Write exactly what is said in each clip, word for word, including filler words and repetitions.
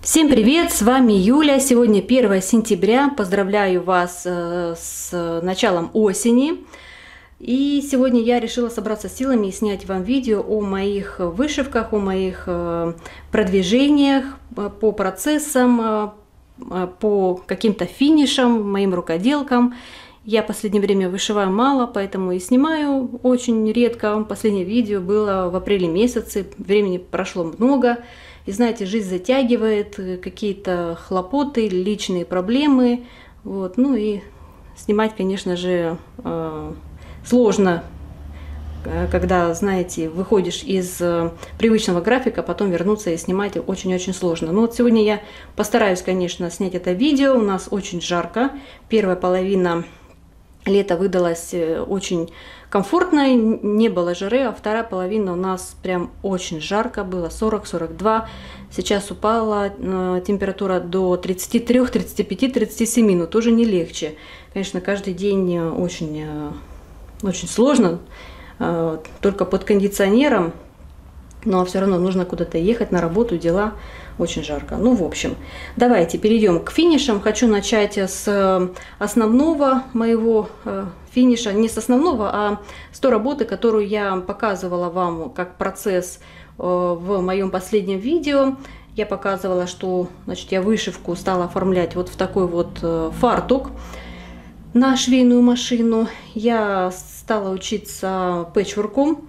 Всем привет, с вами Юля. Сегодня первое сентября. Поздравляю вас с началом осени. И сегодня я решила собраться с силами и снять вам видео о моих вышивках, о моих продвижениях по процессам, по каким-то финишам, моим рукоделкам. Я в последнее время вышиваю мало, поэтому и снимаю очень редко. Последнее видео было в апреле месяце, времени прошло много. И знаете, жизнь затягивает, какие-то хлопоты, личные проблемы. Вот. Ну и снимать, конечно же, сложно, когда, знаете, выходишь из привычного графика, потом вернуться и снимать очень-очень сложно. Но вот сегодня я постараюсь, конечно, снять это видео. У нас очень жарко. Первая половина лета выдалась очень комфортной, не было жары, а вторая половина у нас прям очень жарко, было сорок — сорок два. Сейчас упала температура до тридцати трёх, тридцати пяти, тридцати семи, но тоже не легче. Конечно, каждый день очень, очень сложно, только под кондиционером, но все равно нужно куда-то ехать на работу, дела. Очень жарко. Ну, в общем, давайте перейдем к финишам. Хочу начать с основного моего финиша, не с основного, а с той работы, которую я показывала вам как процесс в моем последнем видео. Я показывала, что, значит, я вышивку стала оформлять вот в такой вот фартук на швейную машину. Я стала учиться пэтчворку,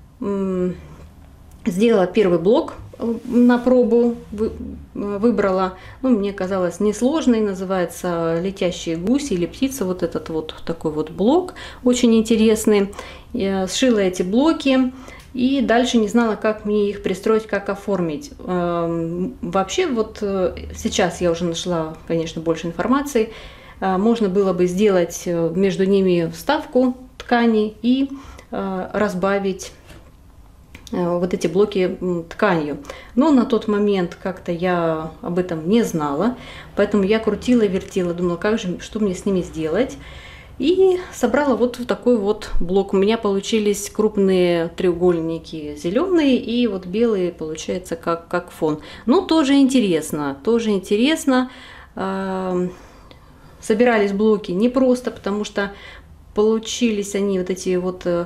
сделала первый блок на пробу, выбрала, ну, мне казалось несложный, называется «Летящие гуси» или «Птица», вот этот вот такой вот блок, очень интересный. Я сшила эти блоки и дальше не знала, как мне их пристроить, как оформить. Вообще, вот сейчас я уже нашла, конечно, больше информации, можно было бы сделать между ними вставку ткани и разбавить вот эти блоки тканью. Но на тот момент как-то я об этом не знала, поэтому я крутила, вертела, думала, как же, что мне с ними сделать. И собрала вот такой вот блок. У меня получились крупные треугольники зеленые и вот белые, получается, как, как фон. Но тоже интересно, тоже интересно. Собирались блоки непросто, потому что получились они, вот эти вот, э,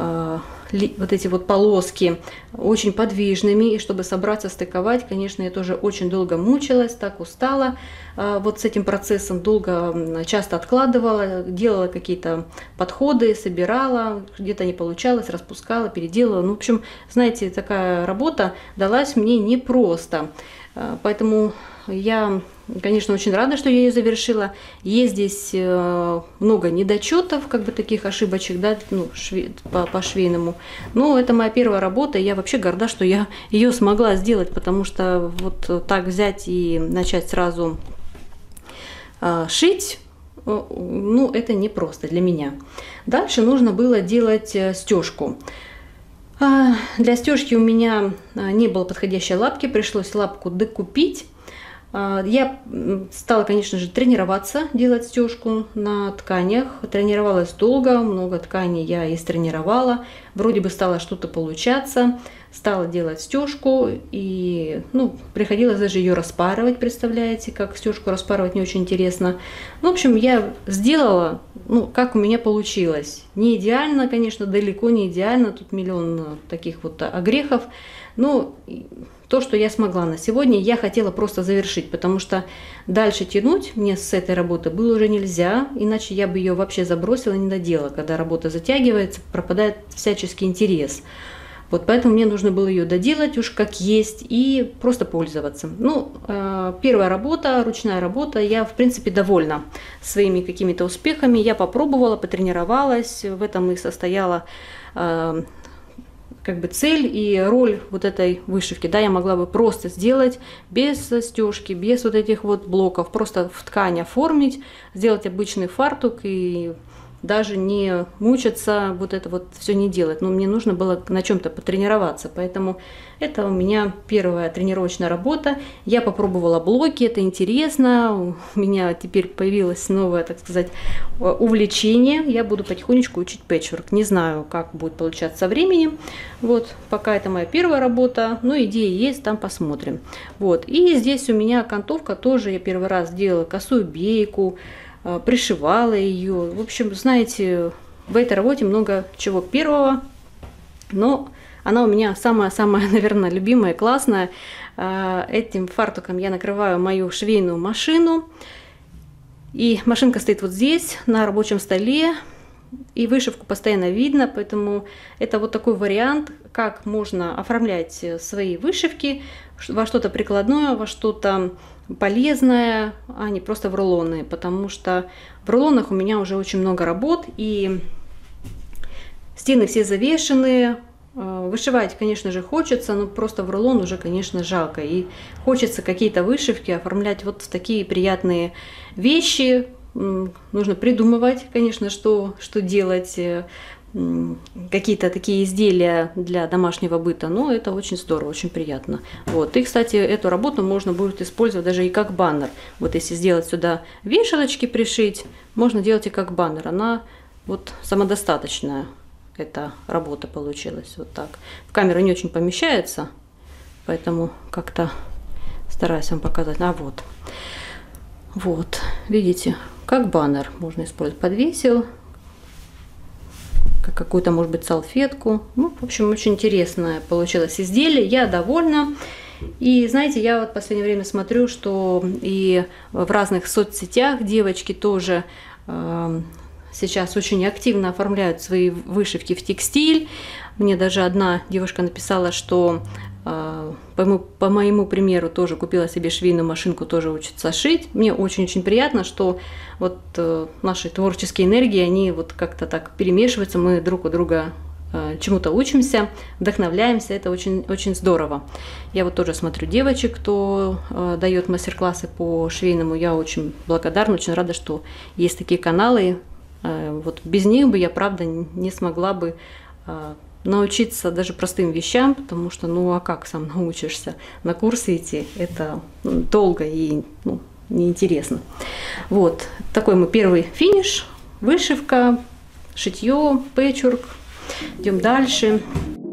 вот эти вот полоски, очень подвижными. И чтобы собраться, стыковать, конечно, я тоже очень долго мучилась, так устала э, вот с этим процессом, долго, часто откладывала, делала какие-то подходы, собирала, где-то не получалось, распускала, переделала. Ну, в общем, знаете, такая работа далась мне непросто. Э, поэтому я, конечно, очень рада, что я ее завершила. Есть здесь много недочетов, как бы таких ошибочек, да, ну, шве, по, по швейному. Но это моя первая работа, и я вообще горда, что я ее смогла сделать, потому что вот так взять и начать сразу а, шить, ну, это непросто для меня. Дальше нужно было делать стежку. А, для стежки у меня не было подходящей лапки, пришлось лапку докупить. Я стала, конечно же, тренироваться, делать стежку на тканях. Тренировалась долго, много тканей я и стренировала. Вроде бы стало что-то получаться. Стала делать стежку и, ну, приходилось даже ее распарывать, представляете, как стежку распарывать не очень интересно. Ну, в общем, я сделала, ну, как у меня получилось. Не идеально, конечно, далеко не идеально, тут миллион таких вот огрехов, но то, что я смогла на сегодня, я хотела просто завершить, потому что дальше тянуть мне с этой работы было уже нельзя, иначе я бы ее вообще забросила, не доделала. Когда работа затягивается, пропадает всяческий интерес. Вот поэтому мне нужно было ее доделать уж как есть и просто пользоваться. Ну, первая работа, ручная работа, я в принципе довольна своими какими-то успехами. Я попробовала, потренировалась, в этом и состояла как бы цель и роль вот этой вышивки. Да, я могла бы просто сделать без стежки, без вот этих вот блоков, просто в ткань оформить, сделать обычный фартук и даже не мучаться, вот это вот все не делать. Но мне нужно было на чем-то потренироваться, поэтому это у меня первая тренировочная работа. Я попробовала блоки, это интересно. У меня теперь появилось новое, так сказать, увлечение. Я буду потихонечку учить пэтчворк. Не знаю, как будет получаться со временем. Вот, пока это моя первая работа, но идеи есть, там посмотрим. Вот, и здесь у меня окантовка тоже. Я первый раз делала косую бейку, пришивала ее. В общем, знаете, в этой работе много чего первого, но она у меня самая-самая, наверное, любимая, классная. Этим фартуком я накрываю мою швейную машину. И машинка стоит вот здесь, на рабочем столе. И вышивку постоянно видно, поэтому это вот такой вариант, как можно оформлять свои вышивки во что-то прикладное, во что-то полезное, а не просто в рулоны. Потому что в рулонах у меня уже очень много работ, и стены все завешены. Вышивать, конечно же, хочется, но просто в рулон уже, конечно, жалко. И хочется какие-то вышивки оформлять вот в такие приятные вещи. Нужно придумывать, конечно, что, что делать, какие-то такие изделия для домашнего быта, но это очень здорово, очень приятно. Вот. И, кстати, эту работу можно будет использовать даже и как баннер. Вот если сделать сюда вешалочки, пришить, можно делать и как баннер. Она вот самодостаточная. Эта работа получилась вот так. В камеру не очень помещается, поэтому как-то стараюсь вам показать. А вот, вот, видите, как баннер можно использовать. Подвесил, как какую-то, может быть, салфетку. Ну, в общем, очень интересное получилось изделие. Я довольна. И знаете, я вот в последнее время смотрю, что и в разных соцсетях девочки тоже э, сейчас очень активно оформляют свои вышивки в текстиль. Мне даже одна девушка написала, что э, по, моему, по моему примеру тоже купила себе швейную машинку, тоже учится шить. Мне очень-очень приятно, что вот э, наши творческие энергии, они вот как-то так перемешиваются, мы друг у друга э, чему-то учимся, вдохновляемся, это очень-очень здорово. Я вот тоже смотрю девочек, кто э, дает мастер-классы по швейному, я очень благодарна, очень рада, что есть такие каналы. Вот без них бы я, правда, не смогла бы э, научиться даже простым вещам, потому что, ну, а как сам научишься? На курсы идти, это ну, долго и ну, неинтересно. Вот, такой мой первый финиш, вышивка, шитье, пэтчворк. Идем дальше.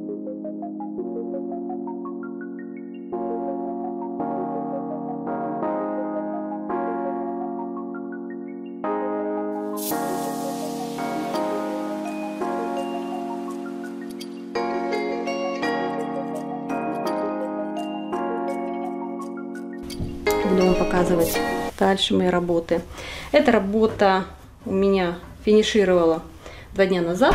Буду вам показывать дальше мои работы. Эта работа у меня финишировала два дня назад.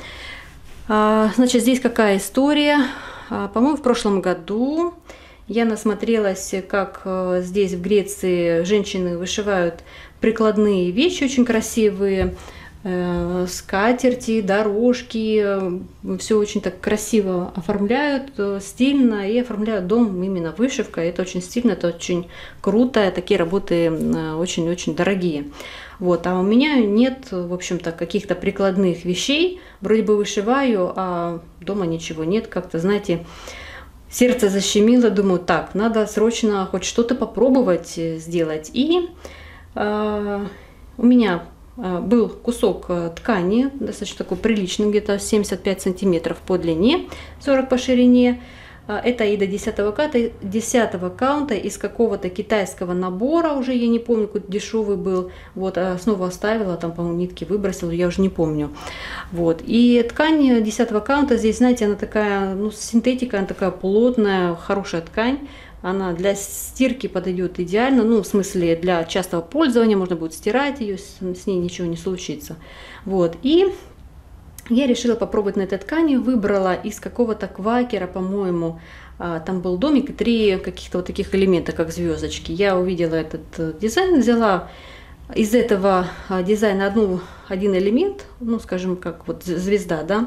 Значит, здесь какая история. По-моему, в прошлом году я насмотрелась, как здесь в Греции женщины вышивают прикладные вещи очень красивые. Скатерти, дорожки, все очень так красиво оформляют, стильно, и оформляют дом именно вышивкой. Это очень стильно, это очень круто, такие работы очень-очень дорогие. Вот, а у меня нет, в общем-то, каких-то прикладных вещей, вроде бы вышиваю, а дома ничего нет, как-то, знаете, сердце защемило, думаю, так, надо срочно хоть что-то попробовать сделать. И э, у меня был кусок ткани, достаточно такой приличный, где-то семьдесят пять сантиметров по длине, сорок по ширине. Это Аида десятого каунта, десятого каунта из какого-то китайского набора, уже я не помню, какой-то дешевый был. Вот, а снова оставила, там, по-моему, нитки выбросила, я уже не помню. Вот, и ткань десятого каунта здесь, знаете, она такая, ну, синтетика, она такая плотная, хорошая ткань. Она для стирки подойдет идеально, ну, в смысле, для частого пользования, можно будет стирать ее, с, с ней ничего не случится. Вот, и я решила попробовать на этой ткани, выбрала из какого-то квакера, по-моему, там был домик и три каких-то вот таких элемента, как звездочки. Я увидела этот дизайн, взяла из этого дизайна одну, один элемент, ну, скажем, как вот звезда, да,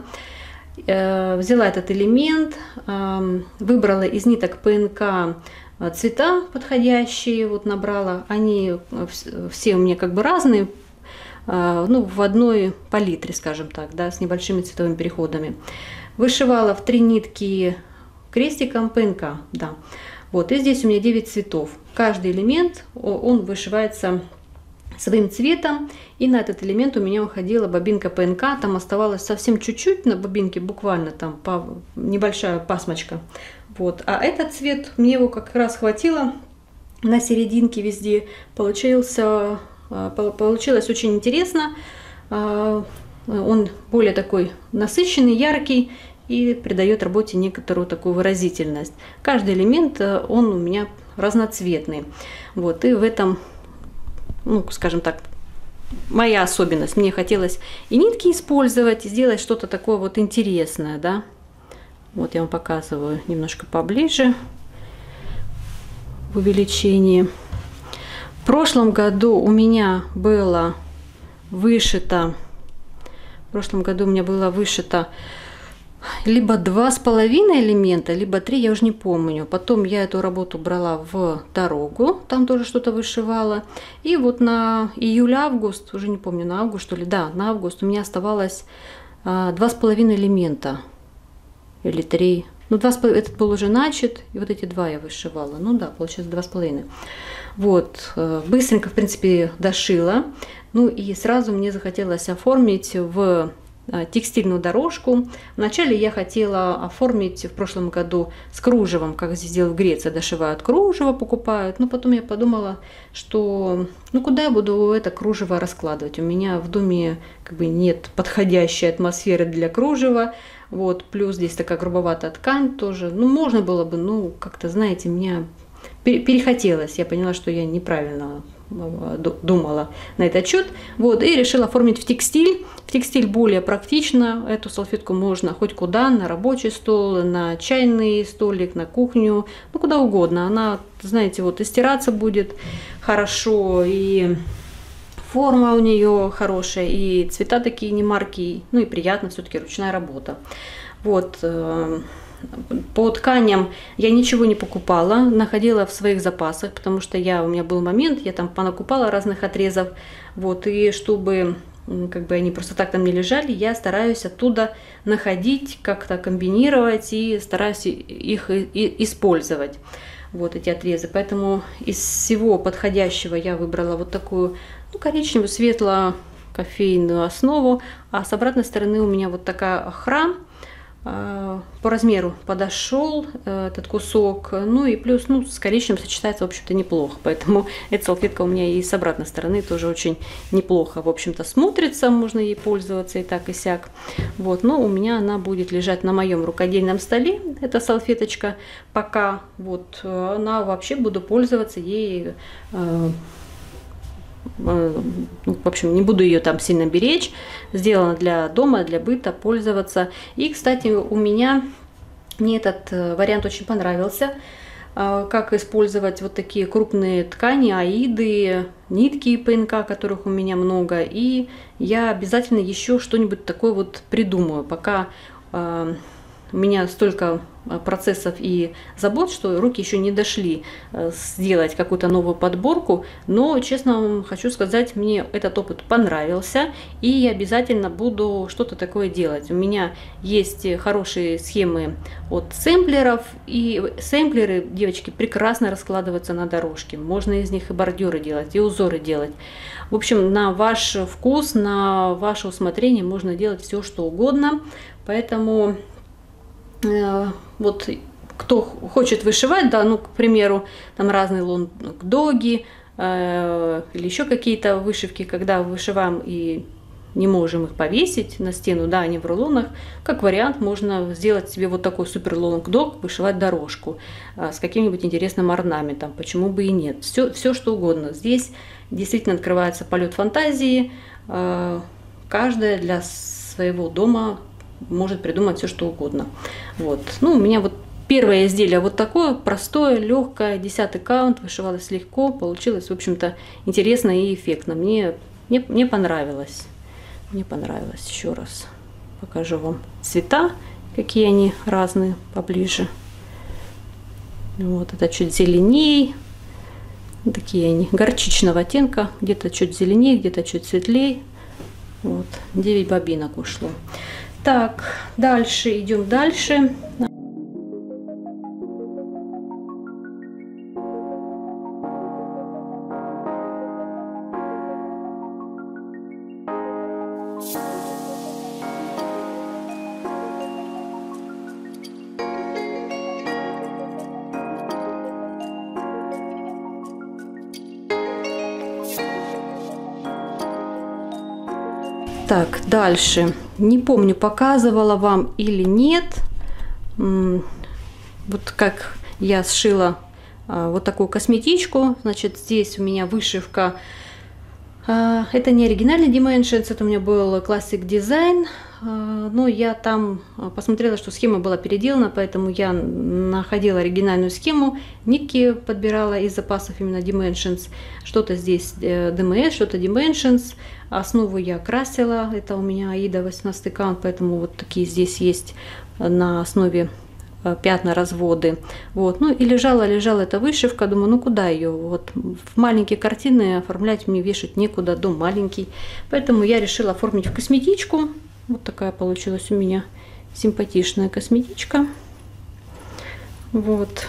взяла этот элемент, выбрала из ниток ПНК цвета подходящие, вот набрала, они все у меня как бы разные, ну, в одной палитре, скажем так, да, с небольшими цветовыми переходами. Вышивала в три нитки крестиком ПНК, да. Вот, и здесь у меня девять цветов. Каждый элемент, он вышивается своим цветом, и на этот элемент у меня уходила бобинка ПНК, там оставалось совсем чуть-чуть на бобинке, буквально там по, небольшая пасмочка. Вот. А этот цвет, мне его как раз хватило на серединке везде, получился, получилось очень интересно, он более такой насыщенный, яркий и придает работе некоторую такую выразительность. Каждый элемент, он у меня разноцветный, вот, и в этом, ну, скажем так, моя особенность. Мне хотелось и нитки использовать, и сделать что-то такое вот интересное, да. Вот я вам показываю немножко поближе в увеличении. В прошлом году у меня было вышито, в прошлом году у меня было вышито либо два с половиной элемента, либо три, я уже не помню. Потом я эту работу брала в дорогу, там тоже что-то вышивала. И вот на июль-август, уже не помню, на август что ли, да, на август у меня оставалось а, два с половиной элемента. Или три. Ну, два с половиной, этот был уже начат, и вот эти два я вышивала. Ну да, получается два с половиной. Вот, быстренько, в принципе, дошила. Ну и сразу мне захотелось оформить в текстильную дорожку. Вначале я хотела оформить в прошлом году с кружевом, как здесь делают в Греции, дошивают кружево, покупают. Но потом я подумала, что ну куда я буду это кружево раскладывать? У меня в доме как бы нет подходящей атмосферы для кружева. Вот, плюс здесь такая грубоватая ткань тоже. Ну, можно было бы, ну, как-то, знаете, меня перехотелось. Я поняла, что я неправильно думала на этот счет. Вот, и решила оформить в текстиль. В текстиль более практично. Эту салфетку можно хоть куда, на рабочий стол, на чайный столик, на кухню, ну, куда угодно. Она, знаете, вот и стираться будет хорошо, и форма у нее хорошая, и цвета такие не марки, ну и приятно, все-таки ручная работа. Вот. По тканям я ничего не покупала, находила в своих запасах, потому что я, у меня был момент, я там понакупала разных отрезов, вот, и чтобы как бы они просто так там не лежали, я стараюсь оттуда находить, как-то комбинировать и стараюсь их использовать, вот эти отрезы. Поэтому из всего подходящего я выбрала вот такую, ну, коричневую, светло-кофейную основу, а с обратной стороны у меня вот такая охра. По размеру подошел этот кусок, ну и плюс, ну, с коричневым сочетается, в общем-то, неплохо, поэтому эта салфетка у меня и с обратной стороны тоже очень неплохо, в общем-то, смотрится, можно ей пользоваться и так и сяк, вот, но у меня она будет лежать на моем рукодельном столе, эта салфеточка, пока, вот, она вообще буду пользоваться ей, в общем, не буду ее там сильно беречь, сделана для дома, для быта, пользоваться. И, кстати, у меня, мне этот вариант очень понравился, как использовать вот такие крупные ткани, аиды, нитки ПНК, которых у меня много, и я обязательно еще что-нибудь такое вот придумаю, пока у меня столько процессов и забот, что руки еще не дошли сделать какую-то новую подборку, но, честно вам хочу сказать, мне этот опыт понравился, и я обязательно буду что-то такое делать. У меня есть хорошие схемы от сэмплеров, и сэмплеры, девочки, прекрасно раскладываются на дорожке, можно из них и бордюры делать, и узоры делать. В общем, на ваш вкус, на ваше усмотрение можно делать все, что угодно, поэтому вот кто хочет вышивать, да, ну, к примеру, там разные лонгдоги э, или еще какие-то вышивки, когда вышиваем и не можем их повесить на стену, да, они в рулонах, как вариант можно сделать себе вот такой супер лонгдог, вышивать дорожку э, с каким-нибудь интересным орнаментом, почему бы и нет, все, все что угодно. Здесь действительно открывается полет фантазии, э, каждая для своего дома может придумать все что угодно. Вот. Ну, у меня вот первое изделие вот такое, простое, легкое, десятый каунт, вышивалось легко, получилось, в общем-то, интересно и эффектно. Мне, мне, мне понравилось. Мне понравилось. Еще раз покажу вам цвета, какие они разные, поближе. Вот это чуть зеленее. Такие они горчичного оттенка, где-то чуть зеленее, где-то чуть светлее. Вот, девять бобинок ушло. Так, дальше идем дальше. Так, дальше. Не помню, показывала вам или нет. Вот как я сшила вот такую косметичку. Значит, здесь у меня вышивка. Это не оригинальный Dimensions, это у меня был Classic Design. Но я там посмотрела, что схема была переделана, поэтому я находила оригинальную схему. Нитки подбирала из запасов именно Dimensions. Что-то здесь ди эм эс, что-то Dimensions. Основу я красила. Это у меня Аида восемнадцатый каунт, поэтому вот такие здесь есть на основе пятна, разводы. Вот. Ну и лежала, лежала эта вышивка. Думаю, ну куда ее? Вот в маленькие картины оформлять мне, вешать некуда, дом маленький. Поэтому я решила оформить в косметичку. Вот такая получилась у меня симпатичная косметичка. Вот.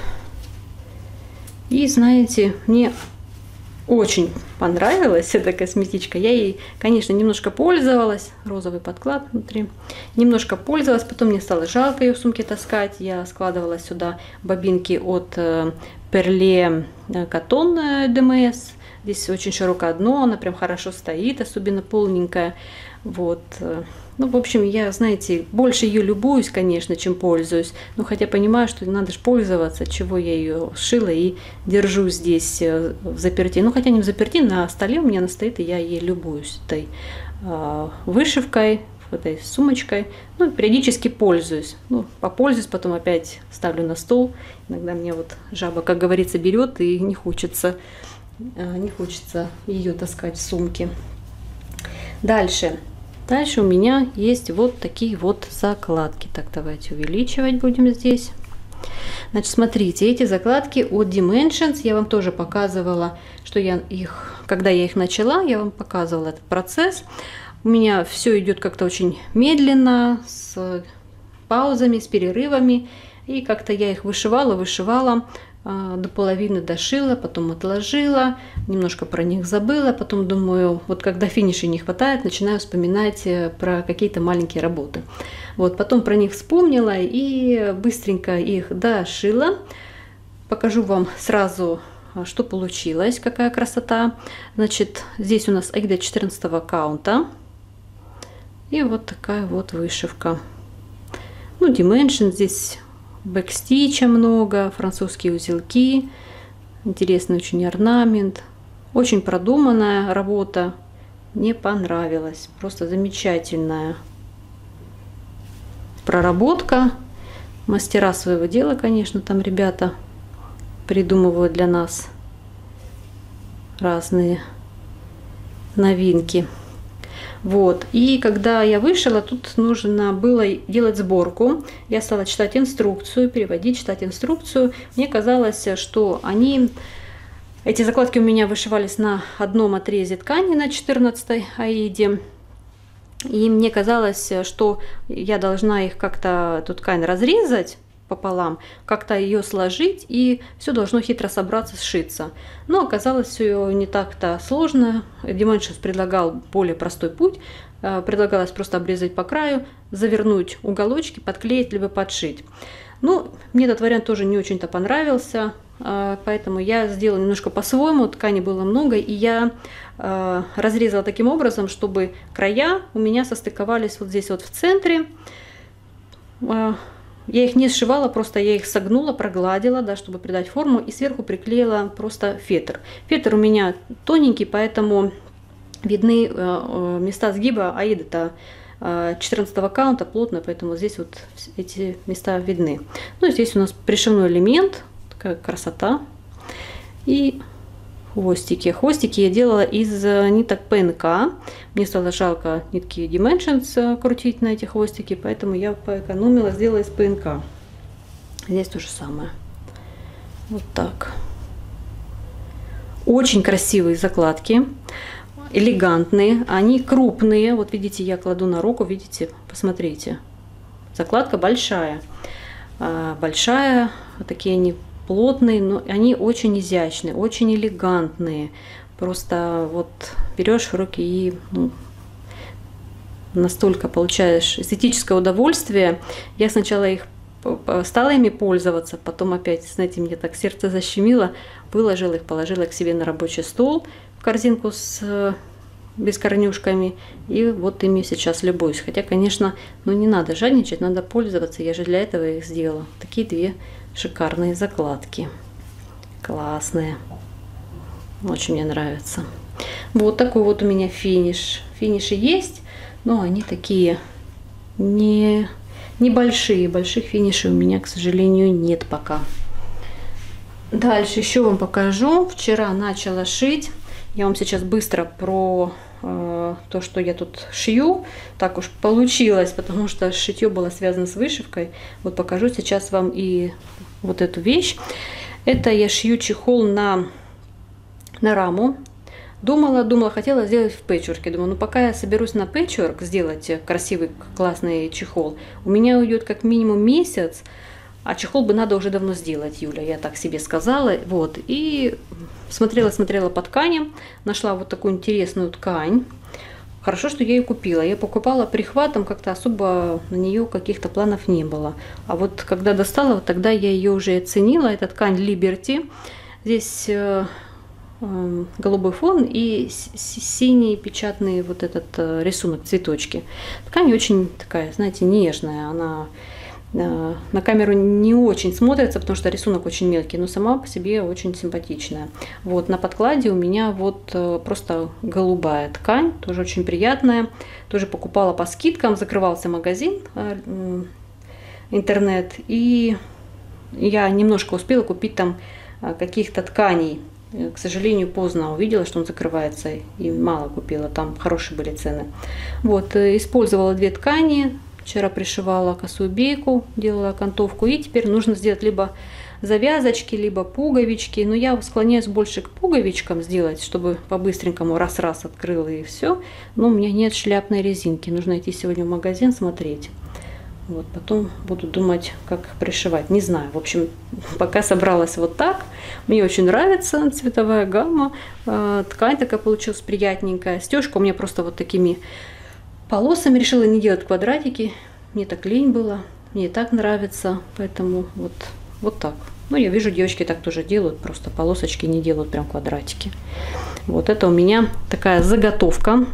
И знаете, мне очень понравилась эта косметичка. Я ей, конечно, немножко пользовалась. Розовый подклад внутри. Немножко пользовалась. Потом мне стало жалко ее в сумке таскать. Я складывала сюда бобинки от Perle Cotton ди эм эс. Здесь очень широкое дно. Она прям хорошо стоит, особенно полненькая. Вот. Ну, в общем, я, знаете, больше ее любуюсь, конечно, чем пользуюсь. Но хотя понимаю, что надо же пользоваться, чего я ее сшила и держу здесь в заперти. Ну, хотя не в заперти, на столе у меня она стоит, и я ей любуюсь этой э, вышивкой, этой сумочкой. Ну, периодически пользуюсь. Ну, попользуюсь, потом опять ставлю на стол. Иногда мне вот жаба, как говорится, берет, и не хочется, э, не хочется ее таскать в сумке. Дальше. Дальше у меня есть вот такие вот закладки. Так, давайте увеличивать будем здесь. Значит, смотрите, эти закладки от Dimensions. Я вам тоже показывала, что я их, когда я их начала, я вам показывала этот процесс. У меня все идет как-то очень медленно, с паузами, с перерывами. И как-то я их вышивала, вышивала. До половины дошила, потом отложила, немножко про них забыла, потом думаю, вот когда финиша не хватает, начинаю вспоминать про какие-то маленькие работы. Вот, потом про них вспомнила и быстренько их дошила. Покажу вам сразу, что получилось, какая красота. Значит, здесь у нас Аида четырнадцатого каунта. И вот такая вот вышивка. Ну, Dimension здесь. Бэкстича много, французские узелки, интересный очень орнамент, очень продуманная работа, мне понравилась, просто замечательная проработка, мастера своего дела, конечно, там ребята придумывают для нас разные новинки. Вот, и когда я вышила, тут нужно было делать сборку. Я стала читать инструкцию, переводить, читать инструкцию. Мне казалось, что они, эти закладки у меня вышивались на одном отрезе ткани на четырнадцатой Аиде. И мне казалось, что я должна их как-то, эту ткань разрезать пополам, как-то ее сложить, и все должно хитро собраться, сшиться. Но оказалось все не так-то сложно. Dimensions предлагал более простой путь. Предлагалось просто обрезать по краю, завернуть уголочки, подклеить либо подшить. Ну, мне этот вариант тоже не очень-то понравился, поэтому я сделала немножко по-своему. Ткани было много, и я разрезала таким образом, чтобы края у меня состыковались вот здесь вот в центре. Я их не сшивала, просто я их согнула, прогладила, да, чтобы придать форму, и сверху приклеила просто фетр. Фетр у меня тоненький, поэтому видны э, места сгиба. Аида-то э, четырнадцатого каунта плотно, поэтому здесь вот эти места видны. Ну, здесь у нас пришивной элемент, такая красота. И хвостики. Хвостики я делала из ниток пэ эн ка. Мне стало жалко нитки Dimensions крутить на эти хвостики, поэтому я поэкономила, сделала из пэ эн ка. Здесь то же самое. Вот так. Очень красивые закладки. элегантные, они крупные. Вот видите, я кладу на руку, видите, посмотрите. Закладка большая. Большая, такие они плотные, но они очень изящные, очень элегантные. Просто вот берешь в руки и ну, настолько получаешь эстетическое удовольствие. Я сначала их стала ими пользоваться, потом опять, знаете, мне так сердце защемило, выложила их, положила к себе на рабочий стол в корзинку с бескорнюшками, и вот ими сейчас любуюсь. Хотя, конечно, ну не надо жадничать, надо пользоваться, я же для этого их сделала. Такие две шикарные закладки, классные, очень мне нравятся. Вот такой вот у меня финиш. Финиши есть, но они такие не небольшие, больших финишей у меня, к сожалению, нет пока. Дальше еще вам покажу. Вчера начала шить. Я вам сейчас быстро про э, то, что я тут шью. Так уж получилось, потому что шитье было связано с вышивкой. Вот покажу сейчас вам и вот эту вещь. Это я шью чехол на, на раму. Думала, думала, хотела сделать в пэтчворке. Думаю, ну пока я соберусь на пэтчворк сделать красивый, классный чехол, у меня уйдет как минимум месяц, а чехол бы надо уже давно сделать, Юля, я так себе сказала. Вот, и смотрела, смотрела по тканям, нашла вот такую интересную ткань. Хорошо, что я ее купила. Я покупала прихватом, как-то особо на нее каких-то планов не было. А вот когда достала, вот тогда я ее уже оценила. Это ткань Liberty. Здесь голубой фон и синий печатный вот этот рисунок, цветочки. Ткань очень такая, знаете, нежная. Она на камеру не очень смотрится, потому что рисунок очень мелкий, но сама по себе очень симпатичная. Вот на подкладе у меня вот просто голубая ткань, тоже очень приятная. Тоже покупала по скидкам, закрывался магазин интернет, и я немножко успела купить там каких-то тканей. К сожалению, поздно увидела, что он закрывается, и мало купила, там хорошие были цены. Вот, использовала две ткани, вчера пришивала косую бейку, делала окантовку, и теперь нужно сделать либо завязочки, либо пуговички, но я склоняюсь больше к пуговичкам сделать, чтобы по-быстренькому раз-раз открыла и все, но у меня нет шляпной резинки, нужно идти сегодня в магазин смотреть. Вот, потом буду думать, как их пришивать. Не знаю. В общем, пока собралась вот так. Мне очень нравится цветовая гамма. Ткань такая получилась приятненькая. Стежка у меня просто вот такими полосами. Решила не делать квадратики. Мне так лень было. Мне и так нравится. Поэтому вот, вот так. Ну, я вижу, девочки так тоже делают. Просто полосочки не делают прям квадратики. Вот это у меня такая заготовка.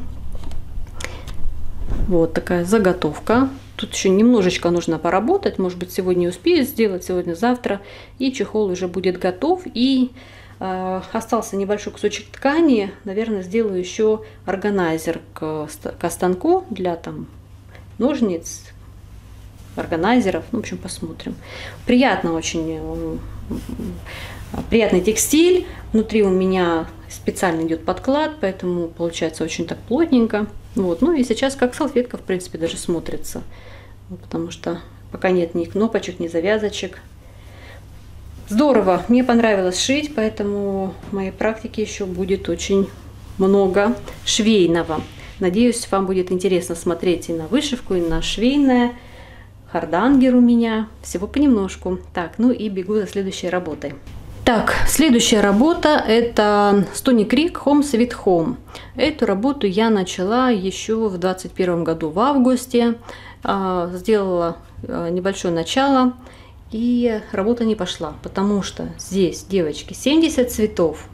Вот такая заготовка. Тут еще немножечко нужно поработать, может быть, сегодня успею сделать, сегодня-завтра, и чехол уже будет готов. И э, остался небольшой кусочек ткани, наверное, сделаю еще органайзер к, к станку для там ножниц, органайзеров, ну, в общем, посмотрим. Приятно очень, э, приятный текстиль, внутри у меня специально идет подклад, поэтому получается очень так плотненько. Вот. Ну и сейчас как салфетка, в принципе, даже смотрится. Потому что пока нет ни кнопочек, ни завязочек. Здорово, мне понравилось шить, поэтому в моей практике еще будет очень много швейного. Надеюсь, вам будет интересно смотреть и на вышивку, и на швейное. Хардангер у меня. Всего понемножку. Так, ну и бегу за следующей работой. Так, следующая работа это Stony Creek Home Sweet Home. Эту работу я начала еще в двадцать первом году в августе. Сделала небольшое начало, и работа не пошла, потому что здесь, девочки, семьдесят цветов.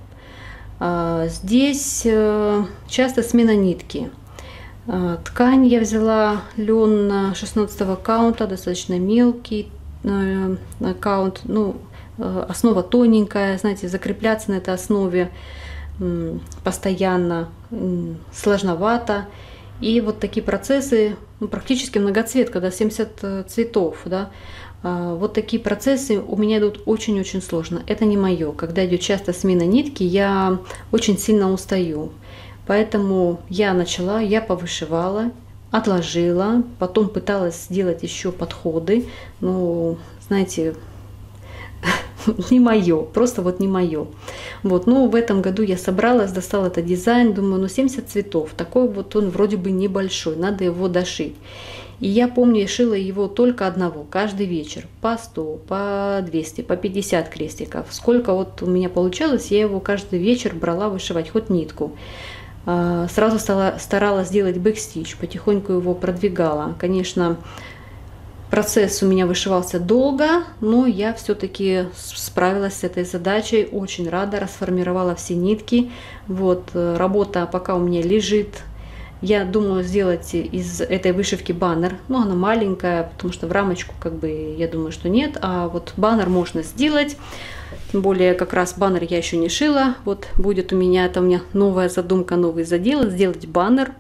Здесь часто смена нитки. Ткань я взяла лен шестнадцатого каунта, достаточно мелкий каунт. Ну, основа тоненькая, знаете, закрепляться на этой основе постоянно сложновато. И вот такие процессы, ну, практически многоцвет, когда семьдесят цветов, да, вот такие процессы у меня идут очень-очень сложно. Это не мое. Когда идет часто смена нитки, я очень сильно устаю. Поэтому я начала, я повышивала, отложила, потом пыталась сделать еще подходы. Ну, знаете, не мое, просто вот не мое. Вот, но в этом году я собралась, достала этот дизайн, думаю, ну семьдесят цветов, такой вот он вроде бы небольшой, надо его дошить. И я помню, я шила его только одного, каждый вечер, по сто, по двести, по пятьдесят крестиков. Сколько вот у меня получалось, я его каждый вечер брала вышивать, хоть нитку. Сразу стала, старалась делать бэкстич, потихоньку его продвигала. Конечно, процесс у меня вышивался долго, но я все-таки справилась с этой задачей, очень рада, расформировала все нитки. Вот, работа пока у меня лежит. Я думаю сделать из этой вышивки баннер, но она маленькая, потому что в рамочку как бы я думаю, что нет, а вот баннер можно сделать. Тем более как раз баннер я еще не шила, вот будет у меня, это у меня новая задумка, новый задел, сделать баннер.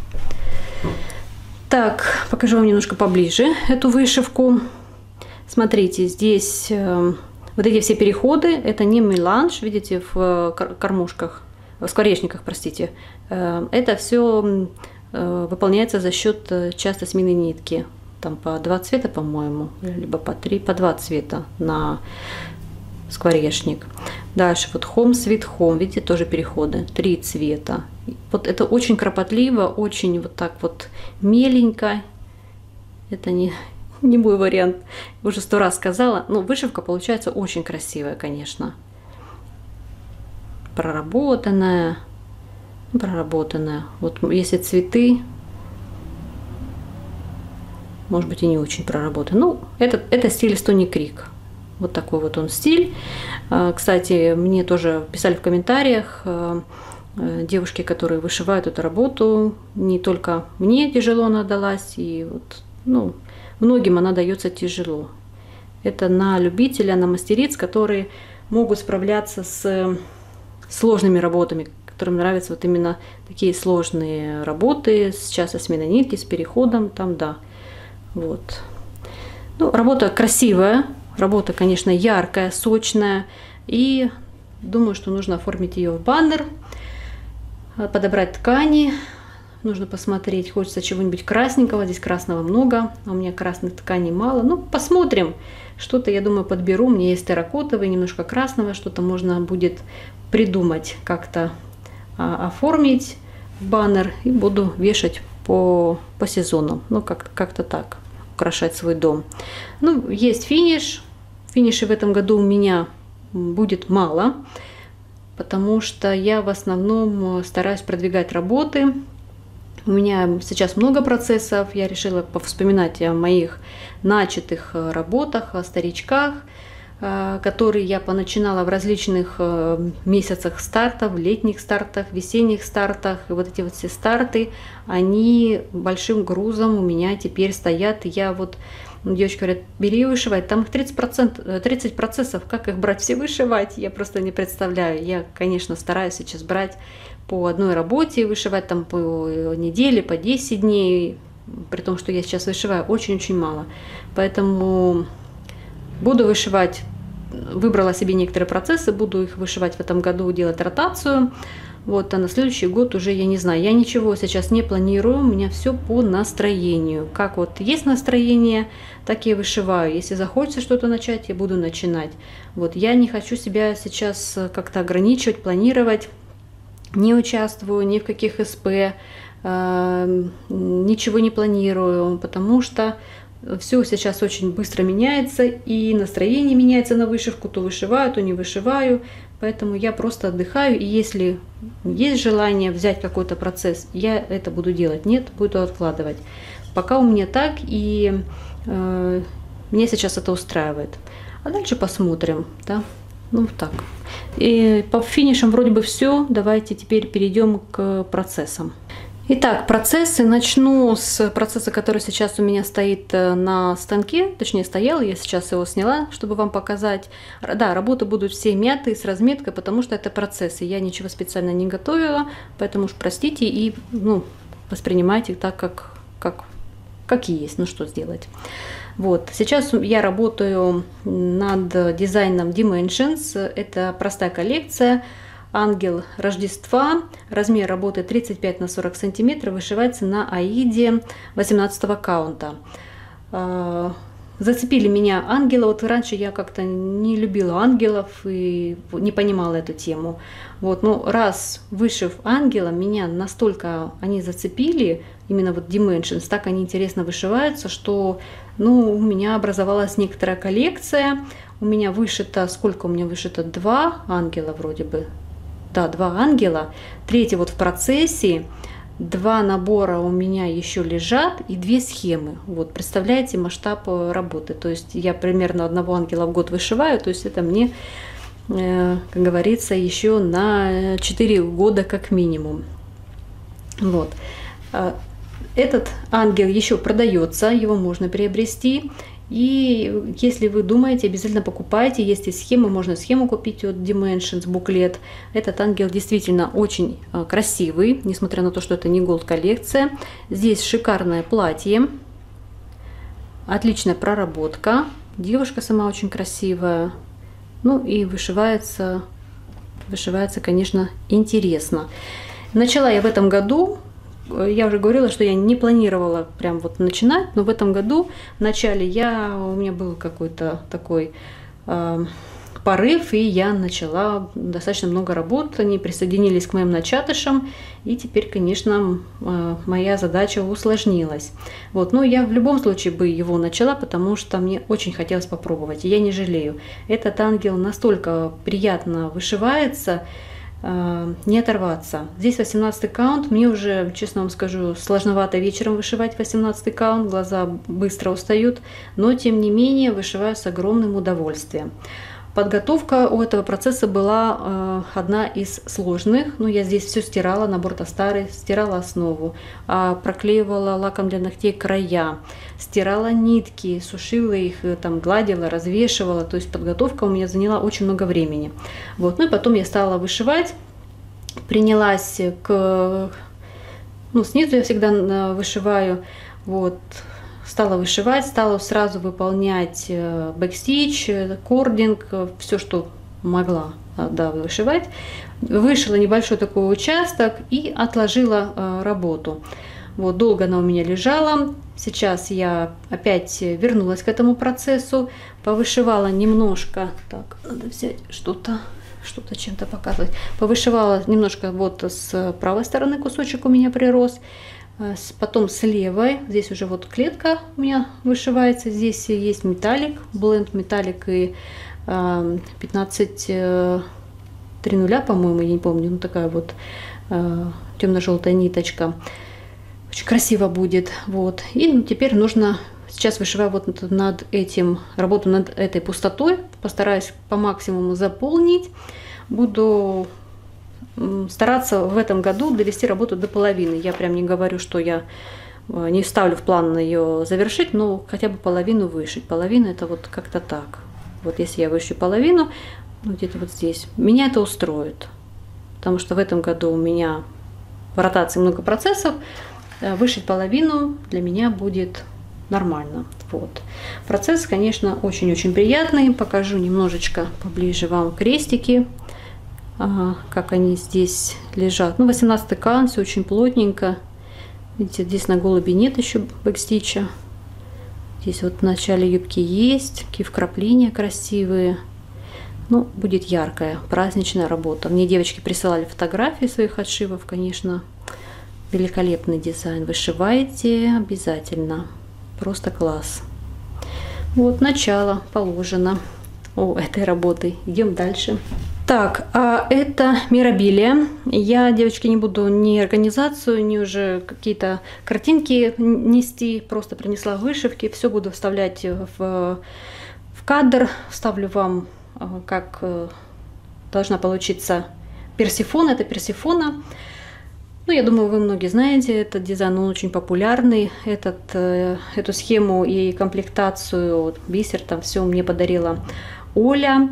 Так, покажу вам немножко поближе эту вышивку. Смотрите, здесь э, вот эти все переходы, это не меланж, видите, в кормушках, в скворечниках, простите. Это все выполняется за счет часто смены нитки. Там по два цвета, по-моему, либо по три, по два цвета на скворечник. Дальше вот home sweet home, видите, тоже переходы, три цвета. Вот это очень кропотливо, очень вот так вот меленько. Это не, не мой вариант, уже сто раз сказала. Но вышивка получается очень красивая, конечно. Проработанная, проработанная. Вот если цветы, может быть, и не очень проработанная. Ну, это, это стиль Стони Крик. Вот такой вот он стиль. Кстати, мне тоже писали в комментариях девушки, которые вышивают эту работу. Не только мне тяжело она далась, и вот, ну, многим она дается тяжело. Это на любителя, на мастериц, которые могут справляться с сложными работами, которым нравятся вот именно такие сложные работы с часто сменой нитки, с переходом, там, да, вот. Ну, работа красивая, работа, конечно, яркая, сочная, и думаю, что нужно оформить ее в баннер, подобрать ткани, нужно посмотреть, хочется чего-нибудь красненького, здесь красного много, а у меня красных тканей мало, ну, посмотрим, что-то, я думаю, подберу, у меня есть терракотовый, немножко красного, что-то можно будет придумать, как-то а, оформить в баннер и буду вешать по, по сезону, ну, как, как-то так, украшать свой дом. Ну, есть финиш, финиши в этом году у меня будет мало, потому что я в основном стараюсь продвигать работы. У меня сейчас много процессов, я решила повспоминать о моих начатых работах, о старичках, которые я поначинала в различных месяцах стартов, летних стартах, весенних стартах. И вот эти вот все старты, они большим грузом у меня теперь стоят. И я вот, девочки говорят, бери и вышивай. Там их тридцать процентов, тридцать процессов, как их брать все вышивать, я просто не представляю. Я, конечно, стараюсь сейчас брать по одной работе, вышивать там по неделе, по десять дней, при том, что я сейчас вышиваю очень-очень мало. Поэтому буду вышивать, выбрала себе некоторые процессы, буду их вышивать в этом году, делать ротацию. Вот, а на следующий год уже я не знаю. Я ничего сейчас не планирую, у меня все по настроению. Как вот есть настроение, так я вышиваю. Если захочется что-то начать, я буду начинать. Вот, я не хочу себя сейчас как-то ограничивать, планировать. Не участвую ни в каких СП, э, ничего не планирую, потому что все сейчас очень быстро меняется, и настроение меняется на вышивку, то вышиваю, то не вышиваю, поэтому я просто отдыхаю, и если есть желание взять какой-то процесс, я это буду делать, нет, буду откладывать. Пока у меня так, и э, меня сейчас это устраивает. А дальше посмотрим, да, ну так. И по финишам вроде бы все, давайте теперь перейдем к процессам. Итак, процессы. Начну с процесса, который сейчас у меня стоит на станке, точнее стоял, я сейчас его сняла, чтобы вам показать. Да, работы будут все мятые, с разметкой, потому что это процессы. Я ничего специально не готовила, поэтому уж простите и ну, воспринимайте так, как, как, как есть, ну что сделать. Вот, сейчас я работаю над дизайном Dimensions, это простая коллекция. Ангел Рождества, размер работы тридцать пять на сорок сантиметров, вышивается на аиде восемнадцатого каунта. зацепили меня ангелы. Вот раньше я как-то не любила ангелов и не понимала эту тему. Вот, но раз вышив ангела, меня настолько они зацепили, именно вот Dimensions, так они интересно вышиваются, что ну, у меня образовалась некоторая коллекция. У меня вышито, сколько у меня вышито? Два ангела вроде бы. Да, два ангела. Третий вот в процессе. Два набора у меня еще лежат и две схемы. Вот, представляете масштаб работы. То есть я примерно одного ангела в год вышиваю. То есть это мне, как говорится, еще на четыре года как минимум. Вот. Этот ангел еще продается, его можно приобрести. И если вы думаете, обязательно покупайте. Есть и схемы, можно схему купить от Dimensions, буклет. Этот ангел действительно очень красивый, несмотря на то, что это не голд коллекция. Здесь шикарное платье, отличная проработка. Девушка сама очень красивая. Ну и вышивается, вышивается, конечно, интересно. Начала я в этом году. Я уже говорила, что я не планировала прям вот начинать, но в этом году в начале я, у меня был какой-то такой э, порыв, и я начала достаточно много работ, они присоединились к моим начатышам, и теперь, конечно, э, моя задача усложнилась. Вот, но я в любом случае бы его начала, потому что мне очень хотелось попробовать, и я не жалею. Этот ангел настолько приятно вышивается, не оторваться. Здесь восемнадцатый каунт. Мне уже, честно вам скажу, сложновато вечером вышивать восемнадцатый каунт. Глаза быстро устают. Но, тем не менее, вышиваю с огромным удовольствием. Подготовка у этого процесса была э, одна из сложных. Ну, я здесь все стирала, набор-то старый, стирала основу, э, проклеивала лаком для ногтей края, стирала нитки, сушила их, там, гладила, развешивала. То есть подготовка у меня заняла очень много времени. Вот. Ну и потом я стала вышивать, принялась к... Ну, снизу я всегда вышиваю, вот. Стала вышивать, стала сразу выполнять бэкстич, кординг, все, что могла, да, вышивать. Вышила небольшой такой участок и отложила работу. Вот, долго она у меня лежала. Сейчас я опять вернулась к этому процессу, повышивала немножко. Так, надо взять что-то, что-то чем-то показывать. Повышивала немножко, вот с правой стороны кусочек у меня прирос. Потом с левой, здесь уже вот клетка у меня вышивается, здесь есть металлик, бленд металлик и э, пятнадцать три нуля, по-моему, я не помню, ну такая вот э, темно-желтая ниточка, очень красиво будет, вот. И ну, теперь нужно, сейчас вышиваю вот над этим, работаю над этой пустотой, постараюсь по максимуму заполнить, буду стараться в этом году довести работу до половины. Я прям не говорю, что я не ставлю в план ее завершить, но хотя бы половину вышить. Половина это вот как-то так. Вот если я вышью половину, ну, где-то вот здесь, меня это устроит. Потому что в этом году у меня в ротации много процессов. Вышить половину для меня будет нормально. Вот. Процесс, конечно, очень-очень приятный. Покажу немножечко поближе вам крестики. Ага, как они здесь лежат. Ну, восемнадцатый каунт, все очень плотненько. Видите, здесь на голуби нет еще бэкстича. Здесь вот в начале юбки есть. Такие вкрапления красивые. Ну, будет яркая, праздничная работа. Мне девочки присылали фотографии своих отшивов, конечно. Великолепный дизайн. Вышивайте обязательно. Просто класс. Вот, начало положено у этой работы. Идем дальше. Так, а это мирабилия. Я, девочки, не буду ни организацию, ни уже какие-то картинки нести. Просто принесла вышивки. Все буду вставлять в, в кадр. Вставлю вам, как должна получиться Персифона. Это Персифона. Ну, я думаю, вы многие знаете этот дизайн, он очень популярный. Этот, эту схему и комплектацию, бисер, там все мне подарила Оля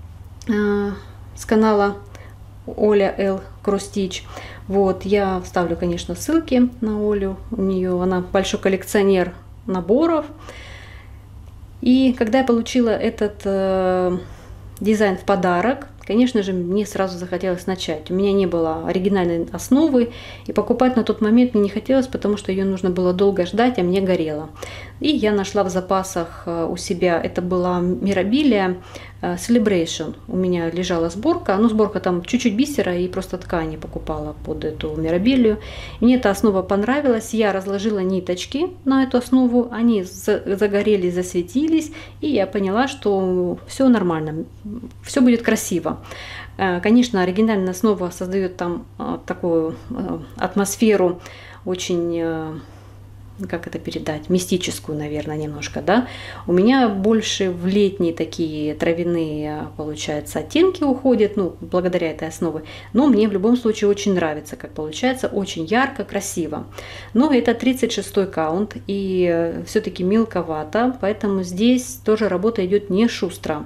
с канала Оля Л. Кростич. Вот, я вставлю, конечно, ссылки на Олю. У нее она большой коллекционер наборов. И когда я получила этот э, дизайн в подарок, конечно же, мне сразу захотелось начать. У меня не было оригинальной основы, и покупать на тот момент мне не хотелось, потому что ее нужно было долго ждать, а мне горело. И я нашла в запасах у себя, это была Mirabilia Celebration. У меня лежала сборка, ну сборка там чуть-чуть бисера и просто ткани покупала под эту Mirabilia. Мне эта основа понравилась, я разложила ниточки на эту основу, они загорелись, засветились, и я поняла, что все нормально, все будет красиво. Конечно, оригинальная основа создает там такую атмосферу очень, как это передать, мистическую, наверное, немножко, да. У меня больше в летние такие травяные, получается, оттенки уходят, ну, благодаря этой основе. Но мне в любом случае очень нравится, как получается, очень ярко, красиво. Но это тридцать шестой каунт, и все-таки мелковато, поэтому здесь тоже работа идет не шустро.